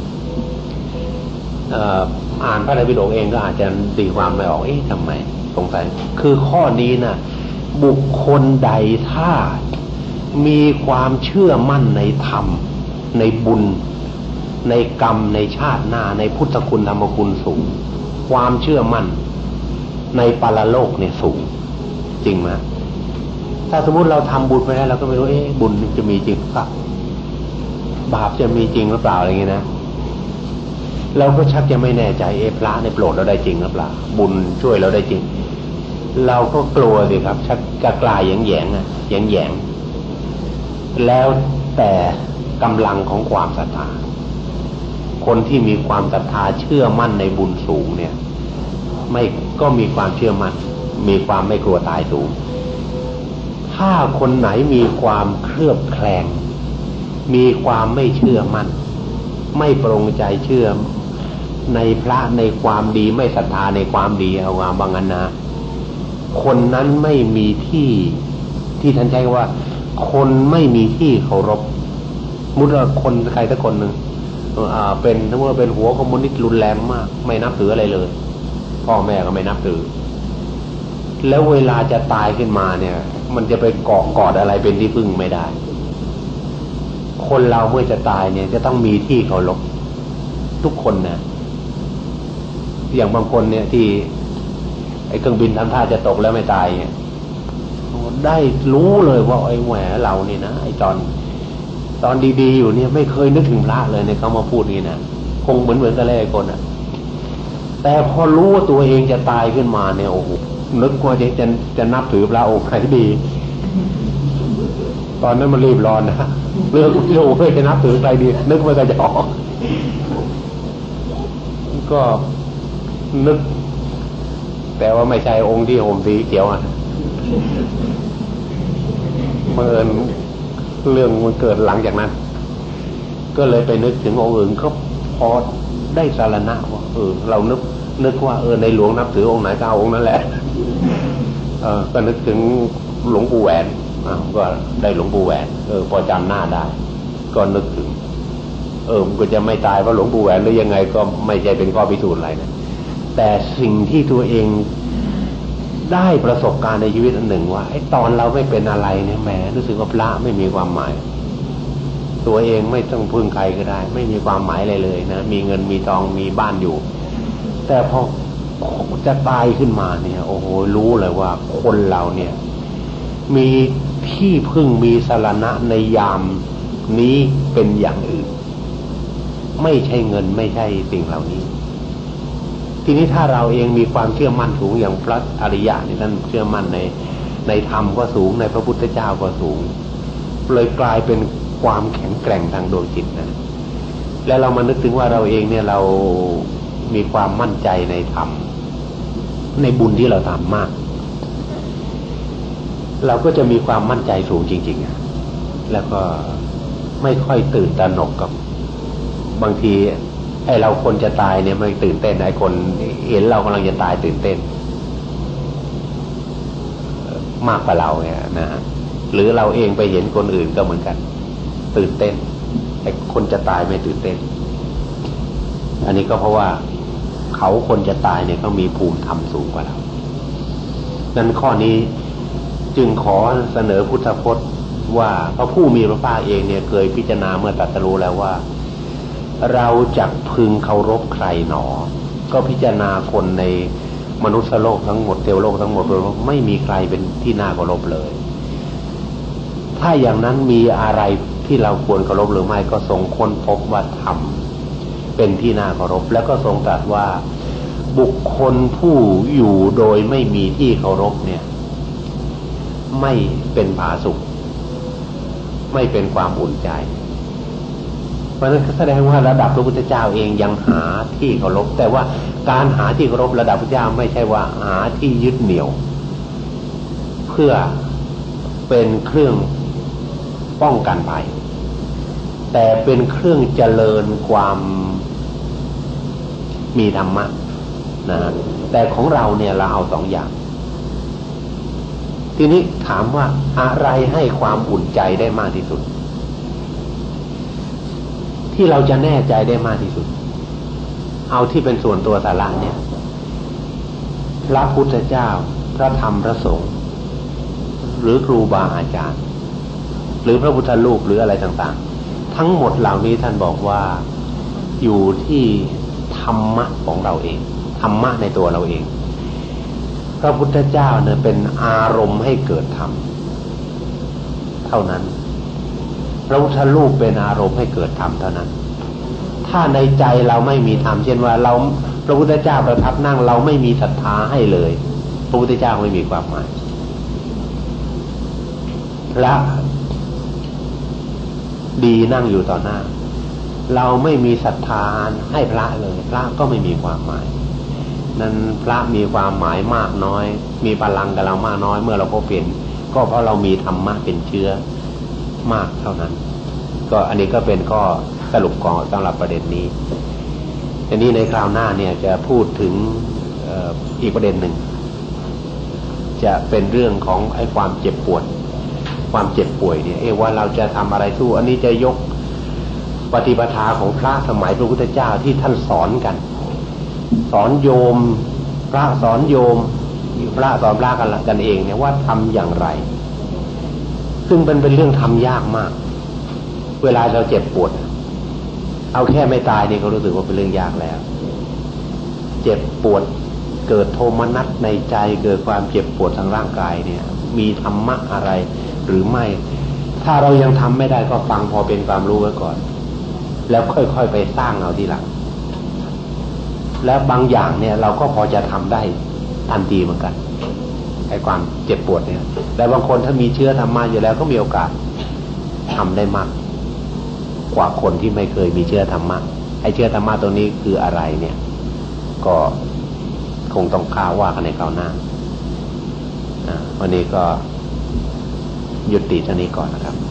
เอ่ออ่านพระไตรปิฎกเองก็อาจจะตีความไม่ออกเอ๊ะทำไมสงสัยคือข้อนี้นะบุคคลใดถ้ามีความเชื่อมั่นในธรรมในบุญในกรรมในชาติหน้าในพุทธคุณธรรมคุณสูงความเชื่อมั่นในปรโลกเนี่ยสูงจริงไหมถ้าสมมุติเราทำบุญไปแล้วเราก็ไม่รู้เอ๊ะบุญจะมีจริงหรือเปล่าบาปจะมีจริงหรือเปล่าอะไรอย่างเงี้ยนะเราก็ชักจะไม่แน่ใจเอ๊ะพระในโปรดเราได้จริงหรือเปล่าบุญช่วยเราได้จริงเราก็กลัวสิครับชักกระกลายแยงๆอ่ะแยงๆแล้วแต่กำลังของความศรัทธาคนที่มีความศรัทธาเชื่อมั่นในบุญสูงเนี่ยไม่ก็มีความเชื่อมั่นมีความไม่กลัวตายสูงถ้าคนไหนมีความเคลือบแคลงมีความไม่เชื่อมั่นไม่ปรงใจเชื่อในพระในความดีไม่ศรัทธาในความดีเอาว่าบางอันนะคนนั้นไม่มีที่ที่ท่านใช้ว่าคนไม่มีที่เคารพมุติว่าคนใครสักคนหนึ่งอ่าเป็นถ้าว่าเป็นหัวคอมมิวนิสต์รุนแรงมากไม่นับถืออะไรเลยพ่อแม่ก็ไม่นับถือแล้วเวลาจะตายขึ้นมาเนี่ยมันจะไปเกาะกอดอะไรเป็นที่พึ่งไม่ได้คนเราเมื่อจะตายเนี่ยจะต้องมีที่เคารพทุกคนนะอย่างบางคนเนี่ยที่ไอ้เครื่องบินทำท่าจะตกแล้วไม่ตายเนี่ยได้รู้เลยว่าไอ้แหวเรานี่นะไอ้ตอนตอนดีๆอยู่เนี่ยไม่เคยนึกถึงพระเลยเนี่ยเขามาพูดนี่นะคงเหมือนเหมือนกันเลยไอ้คนอ่ะแต่พอรู้ว่าตัวเองจะตายขึ้นมาเนี่ยโอ้โหนึกว่าจะจะจะนับถือพระองค์ไหนดีตอนนั้นมันรีบร้อนนะเรื่องที่โอ้เพื่อจะนับถือใครดีนึกไม่ได้จะออกก็นึกแต่ว่าไม่ใช่องค์ที่ห่มสีเขียวอ่ะเมื่อเรื่องมันเกิดหลังจากนั้นก็เลยไปนึกถึงองค์อื่นเขาพอได้สารณะว่าเออเรานึกนึกว่าเออในหลวงนับถือองค์ไหนก็เอาองค์นั้นแหละเออก็นึกถึงหลวงปู่แหวนอ่าก็ได้หลวงปู่แหวนเออพอจำหน้าได้ก็นึกถึงเออมันก็จะไม่ตายเพราะหลวงปู่แหวนหรือยังไงก็ไม่ใช่เป็นข้อพิสูจน์อะไรนะแต่สิ่งที่ตัวเองได้ประสบการณ์ในชีวิตอันหนึ่งว่าไอ้ตอนเราไม่เป็นอะไรเนี่ยแหมรู้สึกว่าพระไม่มีความหมายตัวเองไม่ต้องพึ่งใครก็ได้ไม่มีความหมายอะไรเลยนะมีเงินมีทองมีบ้านอยู่แต่พอจะตายขึ้นมาเนี่ยโอ้โหรู้เลยว่าคนเราเนี่ยมีที่พึ่งมีสรณะในยามนี้เป็นอย่างอื่นไม่ใช่เงินไม่ใช่สิ่งเหล่านี้ทีนี้ถ้าเราเองมีความเชื่อมั่นสูงอย่างพระอริยะนี่ท่านเชื่อมั่นในในธรรมก็สูงในพระพุทธเจ้าก็สูงเลยกลายเป็นความแข็งแกร่งทางดวงจิตนะแล้วเรามานึกถึงว่าเราเองเนี่ยเรามีความมั่นใจในธรรมในบุญที่เราทำมากเราก็จะมีความมั่นใจสูงจริงๆแล้วก็ไม่ค่อยตื่นตระหนกกับบางทีไอ้เราคนจะตายเนี่ยไม่ตื่นเต้นไอ้คนเห็นเรากำลังจะตายตื่นเต้นมากกว่าเราเนี่ยนะฮะหรือเราเองไปเห็นคนอื่นก็เหมือนกันตื่นเต้นไอ้คนจะตายไม่ตื่นเต้นอันนี้ก็เพราะว่าเขาคนจะตายเนี่ยเขามีภูมิธรรมสูงกว่าเรานั้นข้อนี้จึงขอเสนอพุทธพจน์ว่าพระผู้มีพระภาคเองเนี่ยเคยพิจารณาเมื่อตรัสรู้แล้วว่าเราจักพึงเคารพใครหนอก็พิจารณาคนในมนุษย์โลกทั้งหมดเทวโลกทั้งหมดไม่มีใครเป็นที่น่าเคารพเลยถ้าอย่างนั้นมีอะไรที่เราควรเคารพหรือไม่ก็ทรงค้นพบว่าธรรมเป็นที่น่าเคารพแล้วก็ทรงตรัสว่าบุคคลผู้อยู่โดยไม่มีที่เคารพเนี่ยไม่เป็นผาสุกไม่เป็นความอุ่นใจเพราะฉะนั้นแสดงว่าระดับพระพุทธเจ้าเองยังหาที่เคารพแต่ว่าการหาที่เคารพระดับพระเจ้าไม่ใช่ว่าหาที่ยึดเหนี่ยวเพื่อเป็นเครื่องป้องกันภัยแต่เป็นเครื่องเจริญความมีธรรมะนะแต่ของเราเนี่ยเราเอาสองอย่างทีนี้ถามว่าอะไรให้ความอุ่นใจได้มากที่สุดที่เราจะแน่ใจได้มากที่สุดเอาที่เป็นส่วนตัวสาระเนี่ยพระพุทธเจ้าพระธรรมพระสงฆ์หรือครูบาอาจารย์หรือพระพุทธรูปหรืออะไรต่างๆทั้งหมดเหล่านี้ท่านบอกว่าอยู่ที่ธรรมะของเราเองธรรมะในตัวเราเองพระพุทธเจ้าเนี่ยเป็นอารมณ์ให้เกิดธรรมเท่านั้นพระพุทธรูปเป็นอารมณ์ให้เกิดธรรมเท่านั้นถ้าในใจเราไม่มีธรรมเช่นว่าเราพระพุทธเจ้าประทับนั่งเราไม่มีศรัทธาให้เลยพระพุทธเจ้าไม่มีความหมายพระดีนั่งอยู่ต่อหน้าเราไม่มีศรัทธาให้พระเลยพระก็ไม่มีความหมายนั้นพระมีความหมายมากน้อยมีพลังกับเรามากน้อยเมื่อเราพบเห็นก็เพราะเรามีธรรมะเป็นเชื้อมากเท่านั้นก็อันนี้ก็เป็นข้อสรุปของสำหรับประเด็นนี้อันนี้ในคราวหน้าเนี่ยจะพูดถึงอีกประเด็นหนึ่งจะเป็นเรื่องของไอ้ความเจ็บปวดความเจ็บป่วยเนี่ยเอ๊ะว่าเราจะทำอะไรสู้อันนี้จะยกปฏิปทาของพระสมัยพระพุทธเจ้าที่ท่านสอนกันสอนโยมพระสอนโยมพระสอนพระกันกันเองเนี่ยว่าทำอย่างไรซึ่งเป็นเป็นเรื่องทำยากมากเวลาเราเจ็บปวดเอาแค่ไม่ตายนี่ก็รู้สึกว่าเป็นเรื่องยากแล้วเจ็บปวดเกิดโทมนัสในใจเกิดความเจ็บปวดทางร่างกายเนี่ยมีธรรมะอะไรหรือไม่ถ้าเรายังทำไม่ได้ก็ฟังพอเป็นความรู้ไว้ก่อนแล้วค่อยๆไปสร้างเอาทีหลังและบางอย่างเนี่ยเราก็พอจะทำได้ทันทีเหมือนกันไอ้ความเจ็บปวดเนี่ยแต่บางคนถ้ามีเชื้อธรรมะอยู่แล้วก็มีโอกาสทำได้มากกว่าคนที่ไม่เคยมีเชื้อธรรมะไอ้เชื้อธรรมะตัวนี้คืออะไรเนี่ยก็คงต้องข่าวว่ากันในคราวหน้าวันนี้ก็ยุติเท่านี้ก่อนนะครับ